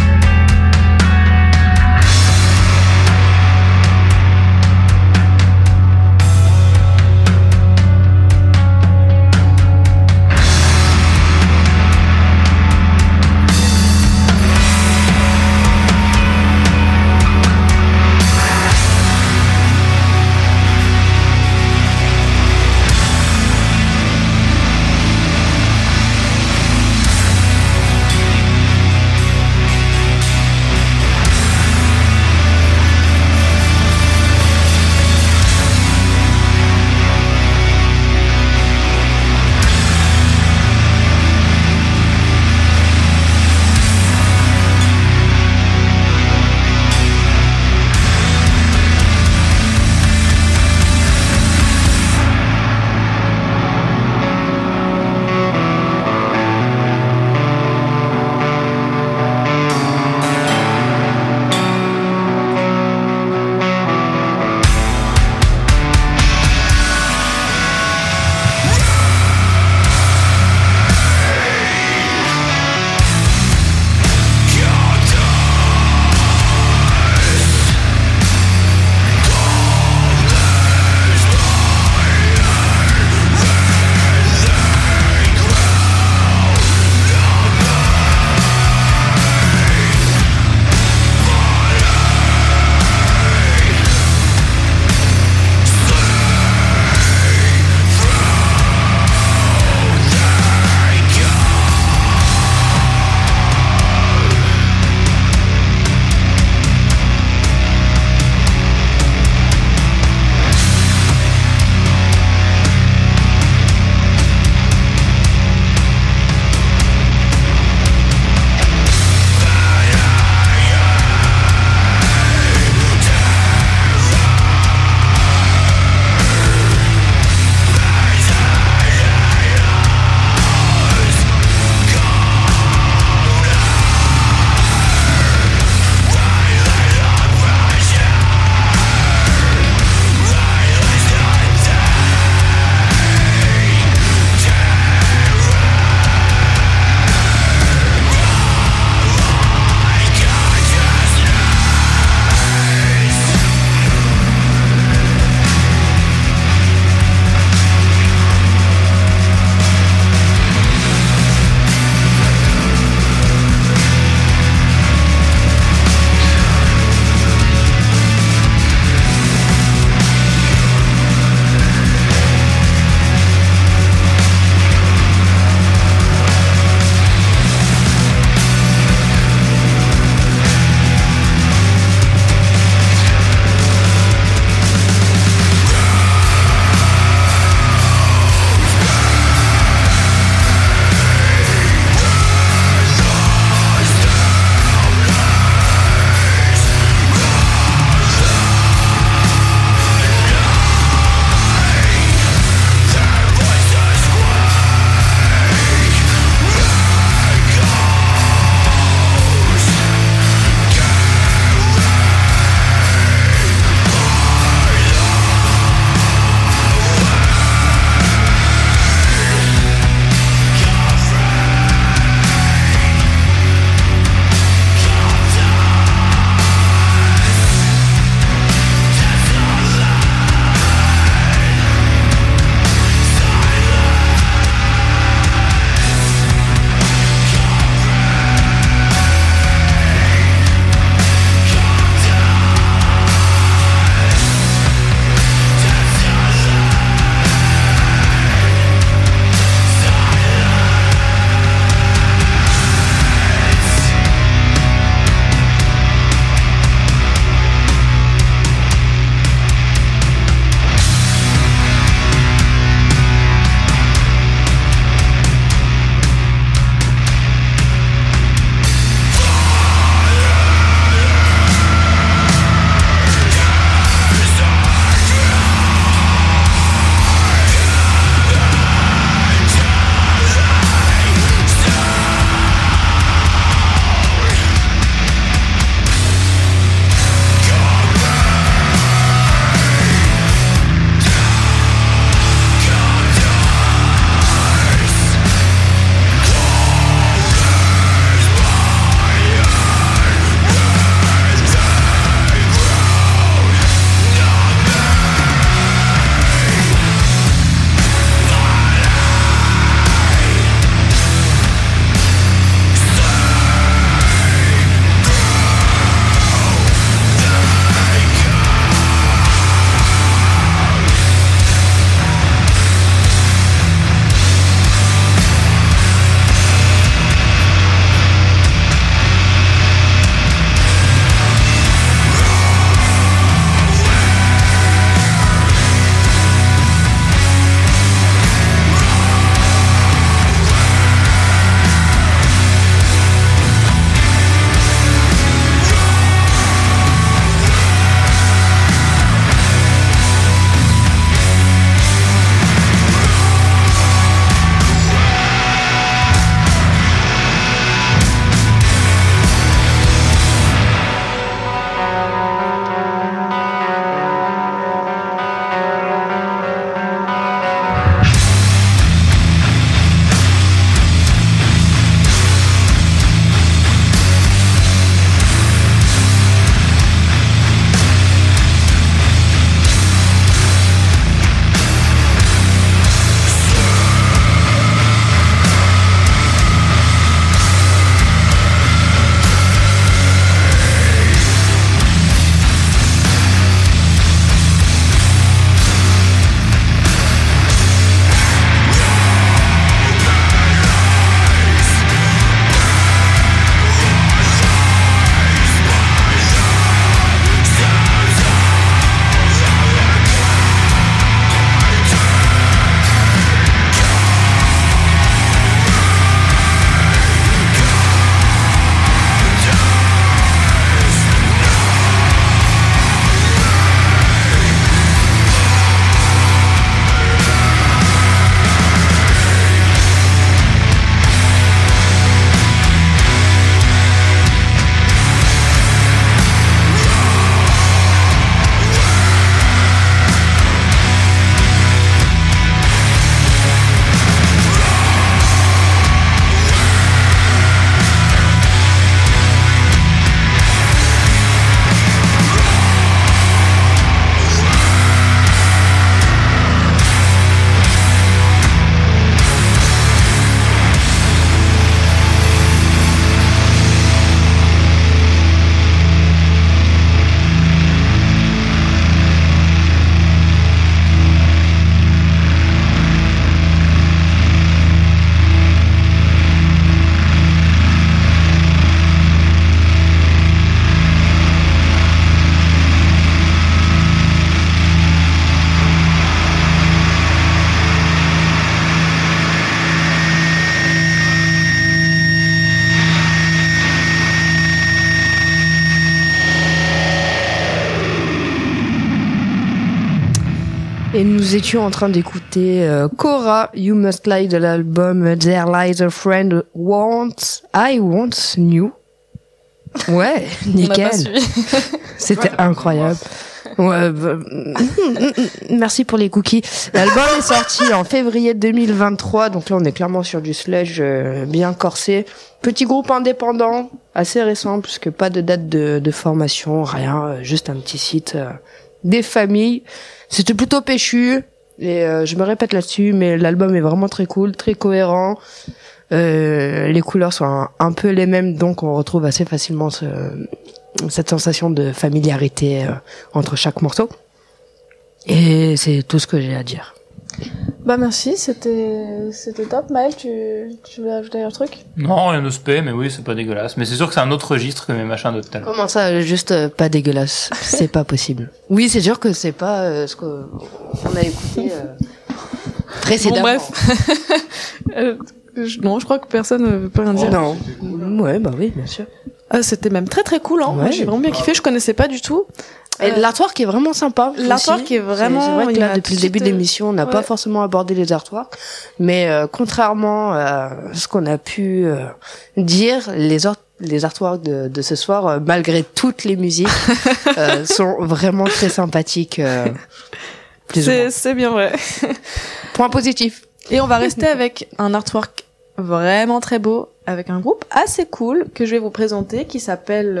Et nous étions en train d'écouter Cora, You Must Lie de l'album There Lies a Friend I Want New. Ouais, nickel. C'était incroyable. Ouais, merci pour les cookies. L'album est sorti en février 2023, donc là on est clairement sur du sludge bien corsé. Petit groupe indépendant, assez récent, puisque pas de date de formation, rien, juste un petit site des familles. C'était plutôt péchu, et je me répète là-dessus, mais l'album est vraiment très cool, très cohérent. Les couleurs sont un peu les mêmes, donc on retrouve assez facilement cette sensation de familiarité entre chaque morceau. Et c'est tout ce que j'ai à dire. Bah merci, c'était top. Maël, tu voulais ajouter un truc? Non, rien de spé, mais oui, c'est pas dégueulasse. Mais c'est sûr que c'est un autre registre que mes machins de tout à l'heure. Comment ça, juste pas dégueulasse? C'est pas possible. Oui, c'est sûr que c'est pas ce qu'on a écouté précédemment. Bon, bref. Non, je crois que personne ne peut rien dire. Non. Ouais, bah oui, bien sûr. C'était même très très cool, hein. Ouais. Moi, j'ai vraiment bien kiffé, je connaissais pas du tout. Et l'artwork est vraiment sympa. L'artwork est vraiment... C'est vrai que il là, m'a depuis tout le début de de suite, l'émission, on n'a pas forcément abordé les artworks. Mais contrairement à ce qu'on a pu dire, les artworks de ce soir, malgré toutes les musiques, sont vraiment très sympathiques. C'est bien vrai. Point positif. Et on va rester avec un artwork vraiment très beau, avec un groupe assez cool que je vais vous présenter, qui s'appelle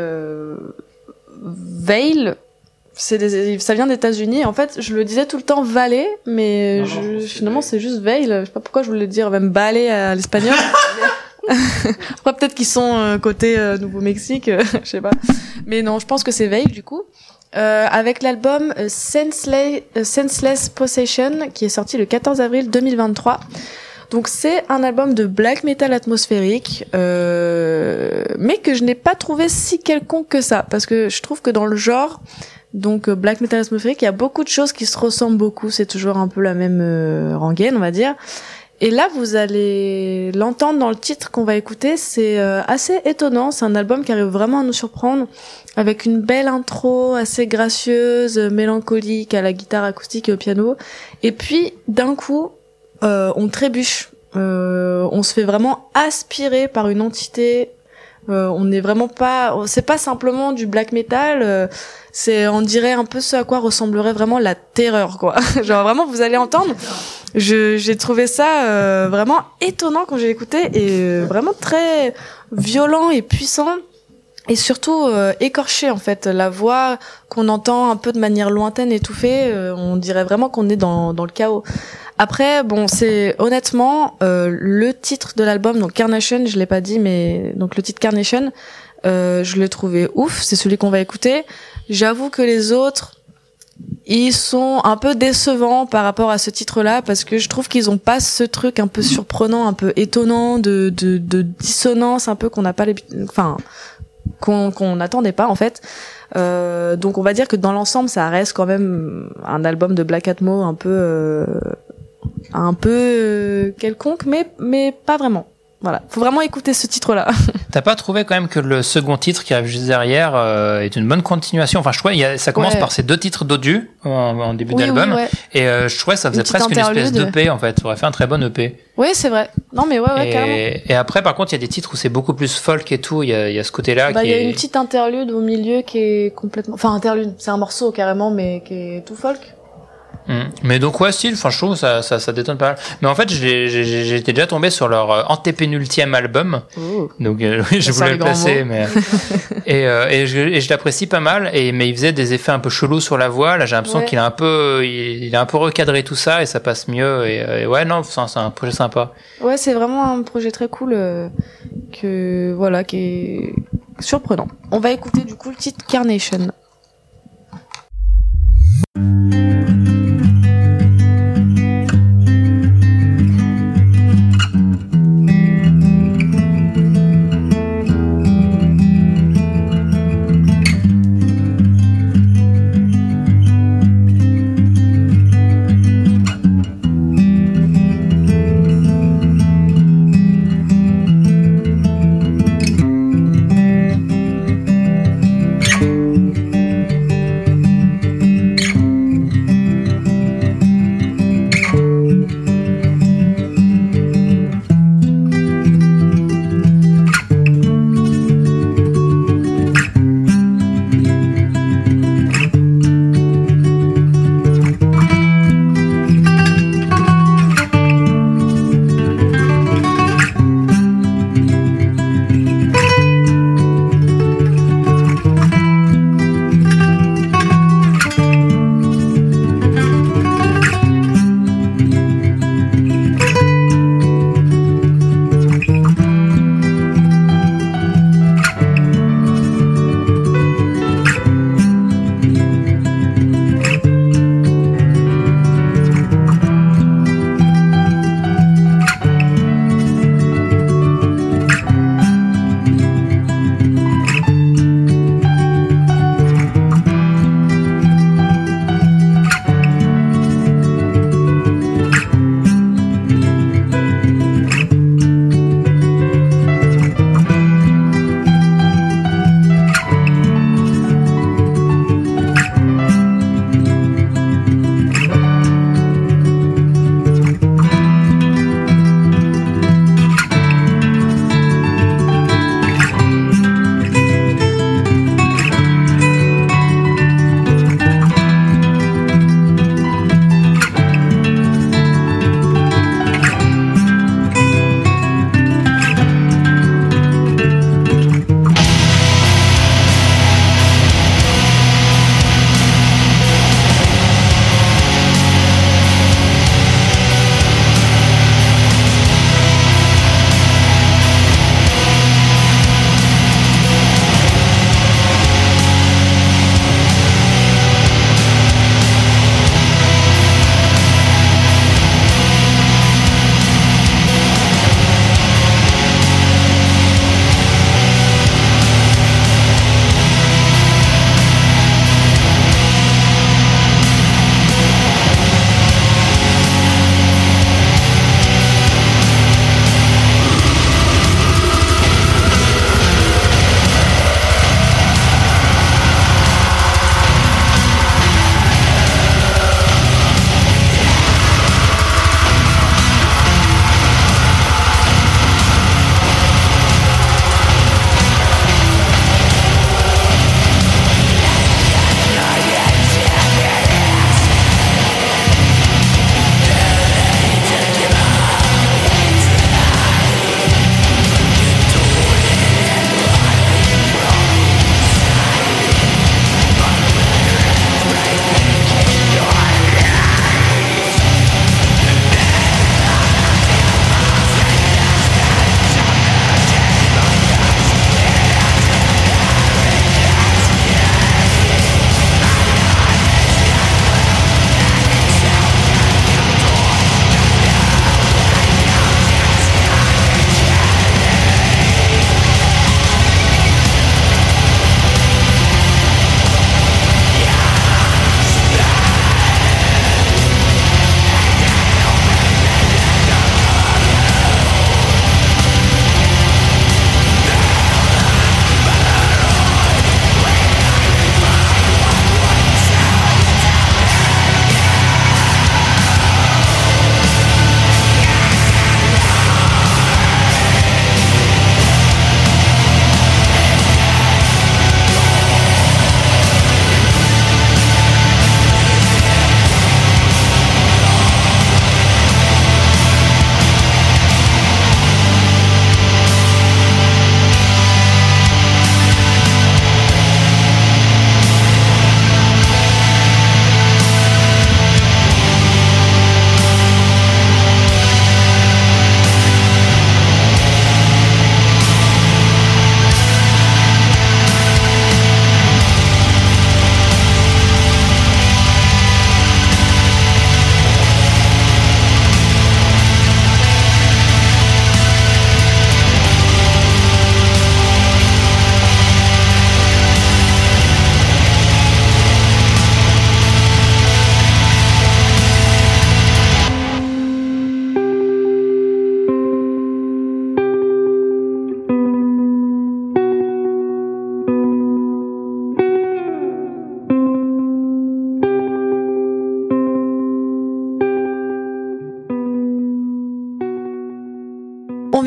Veil. Ça vient des États-Unis. En fait, je le disais tout le temps Valet, mais finalement c'est juste Veil. Je sais pas pourquoi je voulais dire même ballet à l'espagnol. Après peut-être qu'ils sont côté Nouveau-Mexique, je sais pas. Mais non, je pense que c'est Veil du coup. Avec l'album Senseless Possession qui est sorti le 14 avril 2023. Donc c'est un album de black metal atmosphérique, mais que je n'ai pas trouvé si quelconque que ça, parce que je trouve que dans le genre, donc black metal atmosphérique, il y a beaucoup de choses qui se ressemblent beaucoup, c'est toujours un peu la même rengaine, on va dire. Et là, vous allez l'entendre dans le titre qu'on va écouter, c'est assez étonnant, c'est un album qui arrive vraiment à nous surprendre, avec une belle intro assez gracieuse, mélancolique, à la guitare acoustique et au piano, et puis d'un coup, on trébuche, on se fait vraiment aspirer par une entité, on n'est vraiment pas, c'est pas simplement du black metal, on dirait un peu ce à quoi ressemblerait vraiment la terreur, quoi. Genre vraiment, vous allez entendre, j'ai trouvé ça vraiment étonnant quand j'ai écouté, et vraiment très violent et puissant. Et surtout écorché en fait, la voix qu'on entend un peu de manière lointaine, étouffée, on dirait vraiment qu'on est dans le chaos. Après, bon, c'est honnêtement le titre de l'album, donc Carnation, je l'ai pas dit, mais donc le titre Carnation, je l'ai trouvé ouf. C'est celui qu'on va écouter. J'avoue que les autres, ils sont un peu décevants par rapport à ce titre-là, parce que je trouve qu'ils ont pas ce truc un peu surprenant, un peu étonnant, de dissonance, un peu qu'on n'a pas qu'on n'attendait pas en fait. Donc on va dire que dans l'ensemble, ça reste quand même un album de Black Atmo un peu quelconque, mais pas vraiment. Voilà, faut vraiment écouter ce titre-là. T'as pas trouvé quand même que le second titre qui arrive juste derrière est une bonne continuation? Enfin, je crois ça commence par ces deux titres d'Odu en début d'album, ouais. Et je trouvais que ça faisait presque une espèce d'EP en fait. Ça aurait fait un très bon EP. Oui, c'est vrai. Non, mais ouais, carrément. Et après, par contre, il y a des titres où c'est beaucoup plus folk et tout. Il y a ce côté-là il y a une petite interlude au milieu qui est complètement, enfin interlude, c'est un morceau carrément, mais qui est tout folk. Mais donc ouais, style, enfin je trouve ça détonne pas mal. Mais en fait j'étais déjà tombé sur leur antépénultième album. Donc oui, je voulais le placer, mais et je l'apprécie pas mal, mais il faisait des effets un peu chelous sur la voix. Là j'ai l'impression qu'il a un peu recadré tout ça et ça passe mieux, et ouais, non, c'est un projet sympa. Ouais, c'est vraiment un projet très cool qui est surprenant. On va écouter du coup le titre Carnation.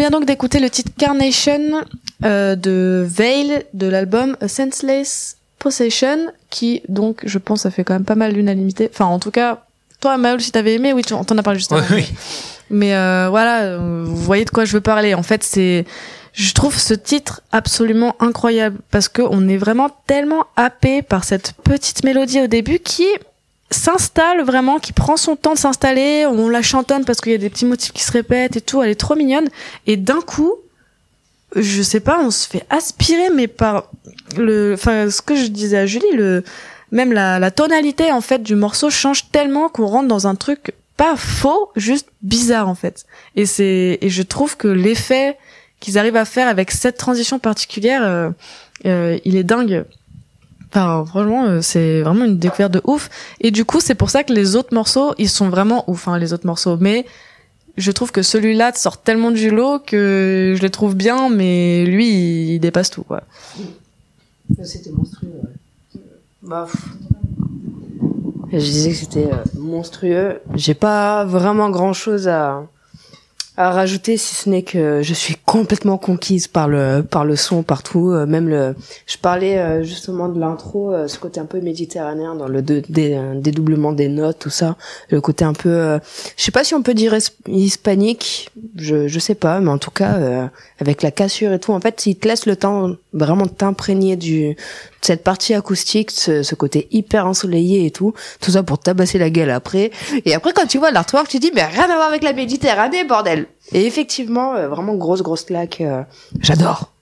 vient donc d'écouter le titre Carnation de Veil de l'album A Senseless Possession, qui donc je pense ça fait quand même pas mal l'unanimité. Enfin en tout cas, toi Maël, si t'avais aimé, oui, t'en as parlé juste avant. Oui. Mais voilà, vous voyez de quoi je veux parler. En fait, je trouve ce titre absolument incroyable parce que on est vraiment tellement happé par cette petite mélodie au début qui s'installe vraiment, qui prend son temps de s'installer. On la chantonne parce qu'il y a des petits motifs qui se répètent et tout. Elle est trop mignonne. Et d'un coup, je sais pas, on se fait aspirer, mais par ce que je disais à Julie, même la tonalité en fait du morceau change tellement qu'on rentre dans un truc pas faux, juste bizarre en fait. Et je trouve que l'effet qu'ils arrivent à faire avec cette transition particulière, il est dingue. Enfin, franchement, c'est vraiment une découverte de ouf. Et du coup, c'est pour ça que les autres morceaux, ils sont vraiment ouf, hein, les autres morceaux. Mais je trouve que celui-là sort tellement du lot que je le trouve bien, mais lui, il dépasse tout, quoi. C'était monstrueux, ouais. Je disais que c'était monstrueux. J'ai pas vraiment grand-chose à rajouter, si ce n'est que je suis complètement conquise par le son partout. Je parlais justement de l'intro, ce côté un peu méditerranéen dans le dédoublement des notes, tout ça, le côté un peu, je sais pas si on peut dire hispanique, je sais pas, mais en tout cas avec la cassure et tout, en fait, il te laisse le temps vraiment de t'imprégner de cette partie acoustique, ce côté hyper ensoleillé et tout ça pour tabasser la gueule après. Et après, quand tu vois l'artwork, tu dis, mais rien à voir avec la Méditerranée, bordel. Et effectivement, vraiment grosse claque. J'adore.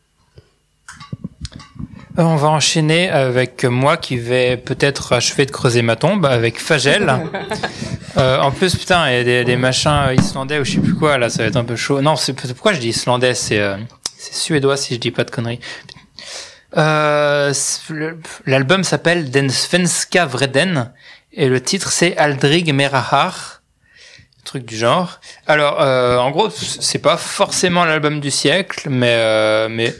On va enchaîner avec moi qui vais peut-être achever de creuser ma tombe avec Fagel. En plus, putain, il y a des machins islandais ou je sais plus quoi, là, ça va être un peu chaud. Non, pourquoi je dis islandais, c'est suédois si je dis pas de conneries. L'album s'appelle Den Svenska Vreden et le titre c'est Aldrig Merahar, truc du genre. Alors en gros c'est pas forcément l'album du siècle, mais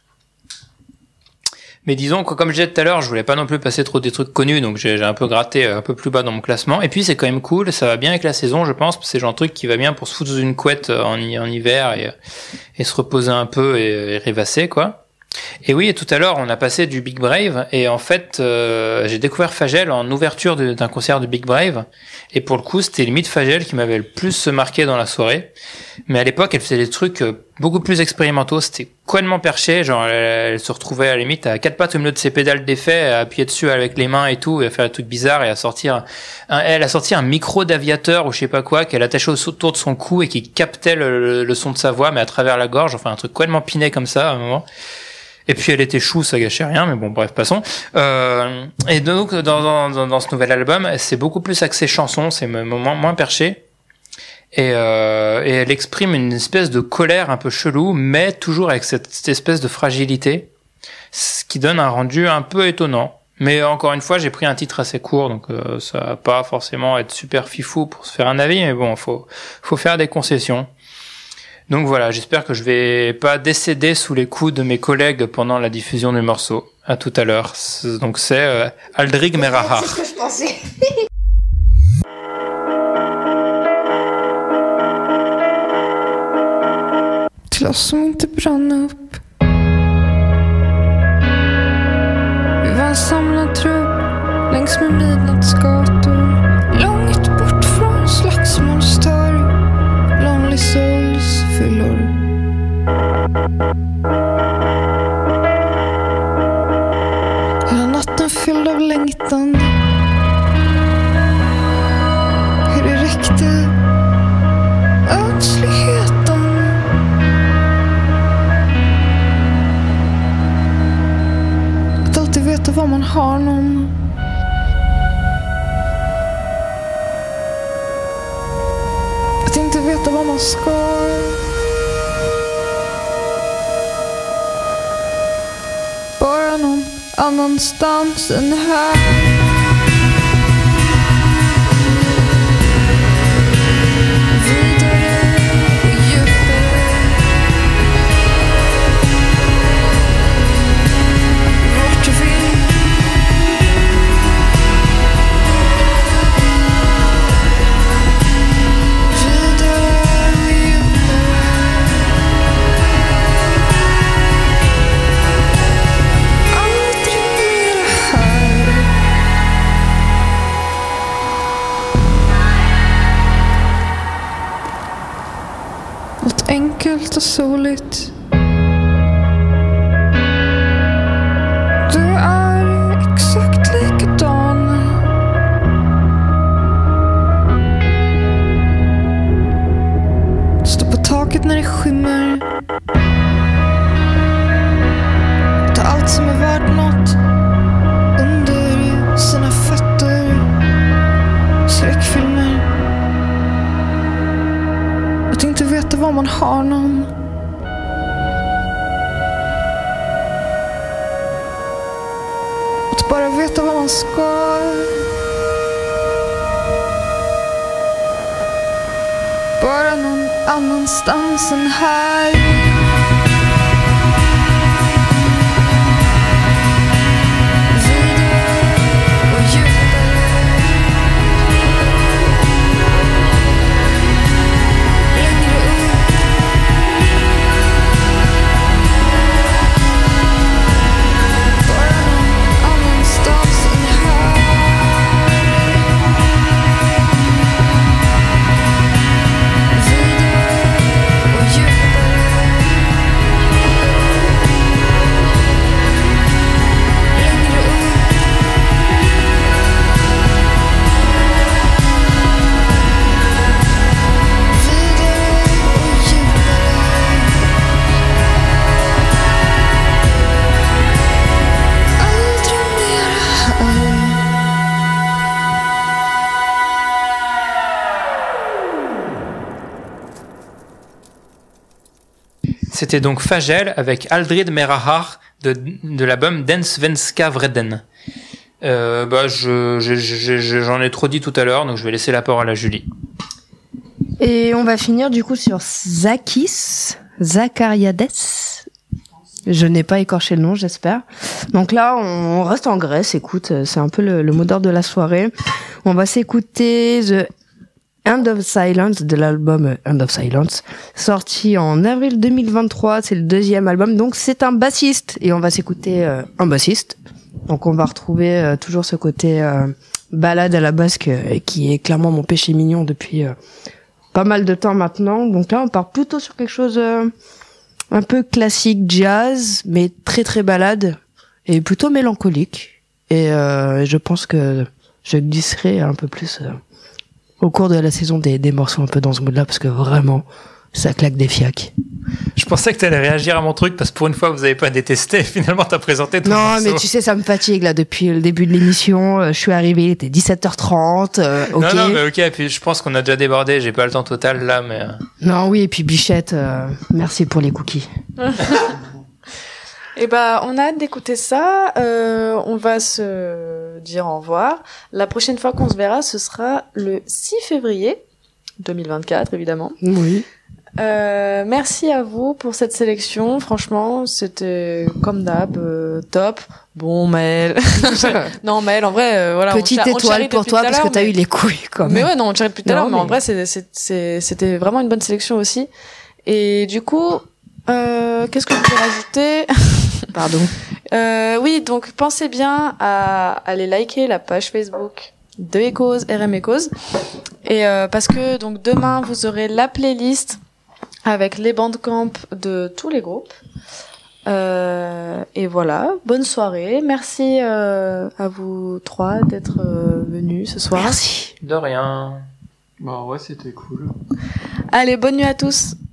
disons que comme je disais tout à l'heure, je voulais pas non plus passer trop des trucs connus, donc j'ai un peu gratté un peu plus bas dans mon classement. Et puis c'est quand même cool, ça va bien avec la saison, je pense. C'est le genre de truc qui va bien pour se foutre sous une couette en hiver et se reposer un peu et rêvasser quoi. Et oui, et tout à l'heure, on a passé du Big Brave, et en fait, j'ai découvert Fagel en ouverture d'un concert de Big Brave, et pour le coup, c'était limite Fagel qui m'avait le plus marqué dans la soirée. Mais à l'époque, elle faisait des trucs beaucoup plus expérimentaux, c'était complètement perché, genre elle se retrouvait à la limite à quatre pattes au milieu de ses pédales d'effet, à appuyer dessus avec les mains et tout, et à faire des trucs bizarres, et elle a sorti un micro d'aviateur ou je sais pas quoi, qu'elle attachait autour de son cou et qui captait le son de sa voix, mais à travers la gorge, enfin un truc complètement piné comme ça à un moment. Et puis elle était chou, ça gâchait rien, mais bon, bref, passons. Et donc dans ce nouvel album, c'est beaucoup plus axé chanson, c'est moins perché. Et elle exprime une espèce de colère un peu chelou, mais toujours avec cette espèce de fragilité, ce qui donne un rendu un peu étonnant. Mais encore une fois, j'ai pris un titre assez court, donc ça va pas forcément être super fifou pour se faire un avis, mais bon, faut faire des concessions. Donc voilà, j'espère que je vais pas décéder sous les coups de mes collègues pendant la diffusion du morceau. À tout à l'heure. Donc c'est Aldrig Merahar. C'est ce que je pensais. Till oss som inte brann upp. Vi var en samlad trupp längs med midnattsgator, långt bort från slagsmålstorg, Lonely Souls fyllor. Hela natten fylld av längtan, hur det räckte ödsligheten. Att alltid veta vad man har någon. Att inte veta vad man ska. Bara någon annanstans än här. kallt och soligt. Du är exakt likadan. Stå på taket när det skymmer. Ta allt som är värt något under sina fötter. Skräckfilmer. Att inte veta var man har någon. Att bara veta vad man ska. Bara någon annanstans än här. C'était donc Fagel avec Aldrid Merahar de l'album Den Svenska Vreden. J'en ai trop dit tout à l'heure, donc je vais laisser la parole à Julie. Et on va finir du coup sur Zachariades. Je n'ai pas écorché le nom, j'espère. Donc là, on reste en Grèce. Écoute, c'est un peu le mot d'ordre de la soirée. On va s'écouter The End of Silence de l'album End of Silence, sorti en avril 2023. C'est le deuxième album. Donc c'est un bassiste et on va s'écouter un bassiste. Donc on va retrouver toujours ce côté balade à la basque qui est clairement mon péché mignon depuis pas mal de temps maintenant. Donc là, on part plutôt sur quelque chose un peu classique jazz, mais très très balade et plutôt mélancolique. Et je pense que je glisserai un peu plus au cours de la saison des morceaux un peu dans ce mood-là, parce que vraiment, ça claque des fiacs. Je pensais que tu allais réagir à mon truc, parce que pour une fois, vous n'avez pas détesté. Finalement, tu as présenté ton morceau. Non, mais tu sais, ça me fatigue, là, depuis le début de l'émission. Je suis arrivé, il était 17h30. Ok. Non, mais ok, et puis je pense qu'on a déjà débordé. J'ai pas le temps total, là, mais... Non, oui, et puis Bichette, merci pour les cookies. Et on a hâte d'écouter ça. On va se dire au revoir. La prochaine fois qu'on se verra, ce sera le 6 février 2024, évidemment. Oui. Merci à vous pour cette sélection. Franchement, c'était comme d'hab, top. Bon, Maël. Non, Maël, en vrai, voilà. Petite étoile pour toi parce que t'as eu les couilles, quand même. Mais ouais, non, on tirait depuis tout à l'heure, mais en vrai, c'était vraiment une bonne sélection aussi. Et du coup, qu'est-ce que je peux rajouter? Pardon. Oui, donc pensez bien à aller liker la page Facebook de Echoes, RM Echoes. Et parce que donc demain vous aurez la playlist avec les bandcamp de tous les groupes. Et voilà, bonne soirée. Merci à vous trois d'être venus ce soir. Merci. De rien. Bah ouais, c'était cool. Allez, bonne nuit à tous.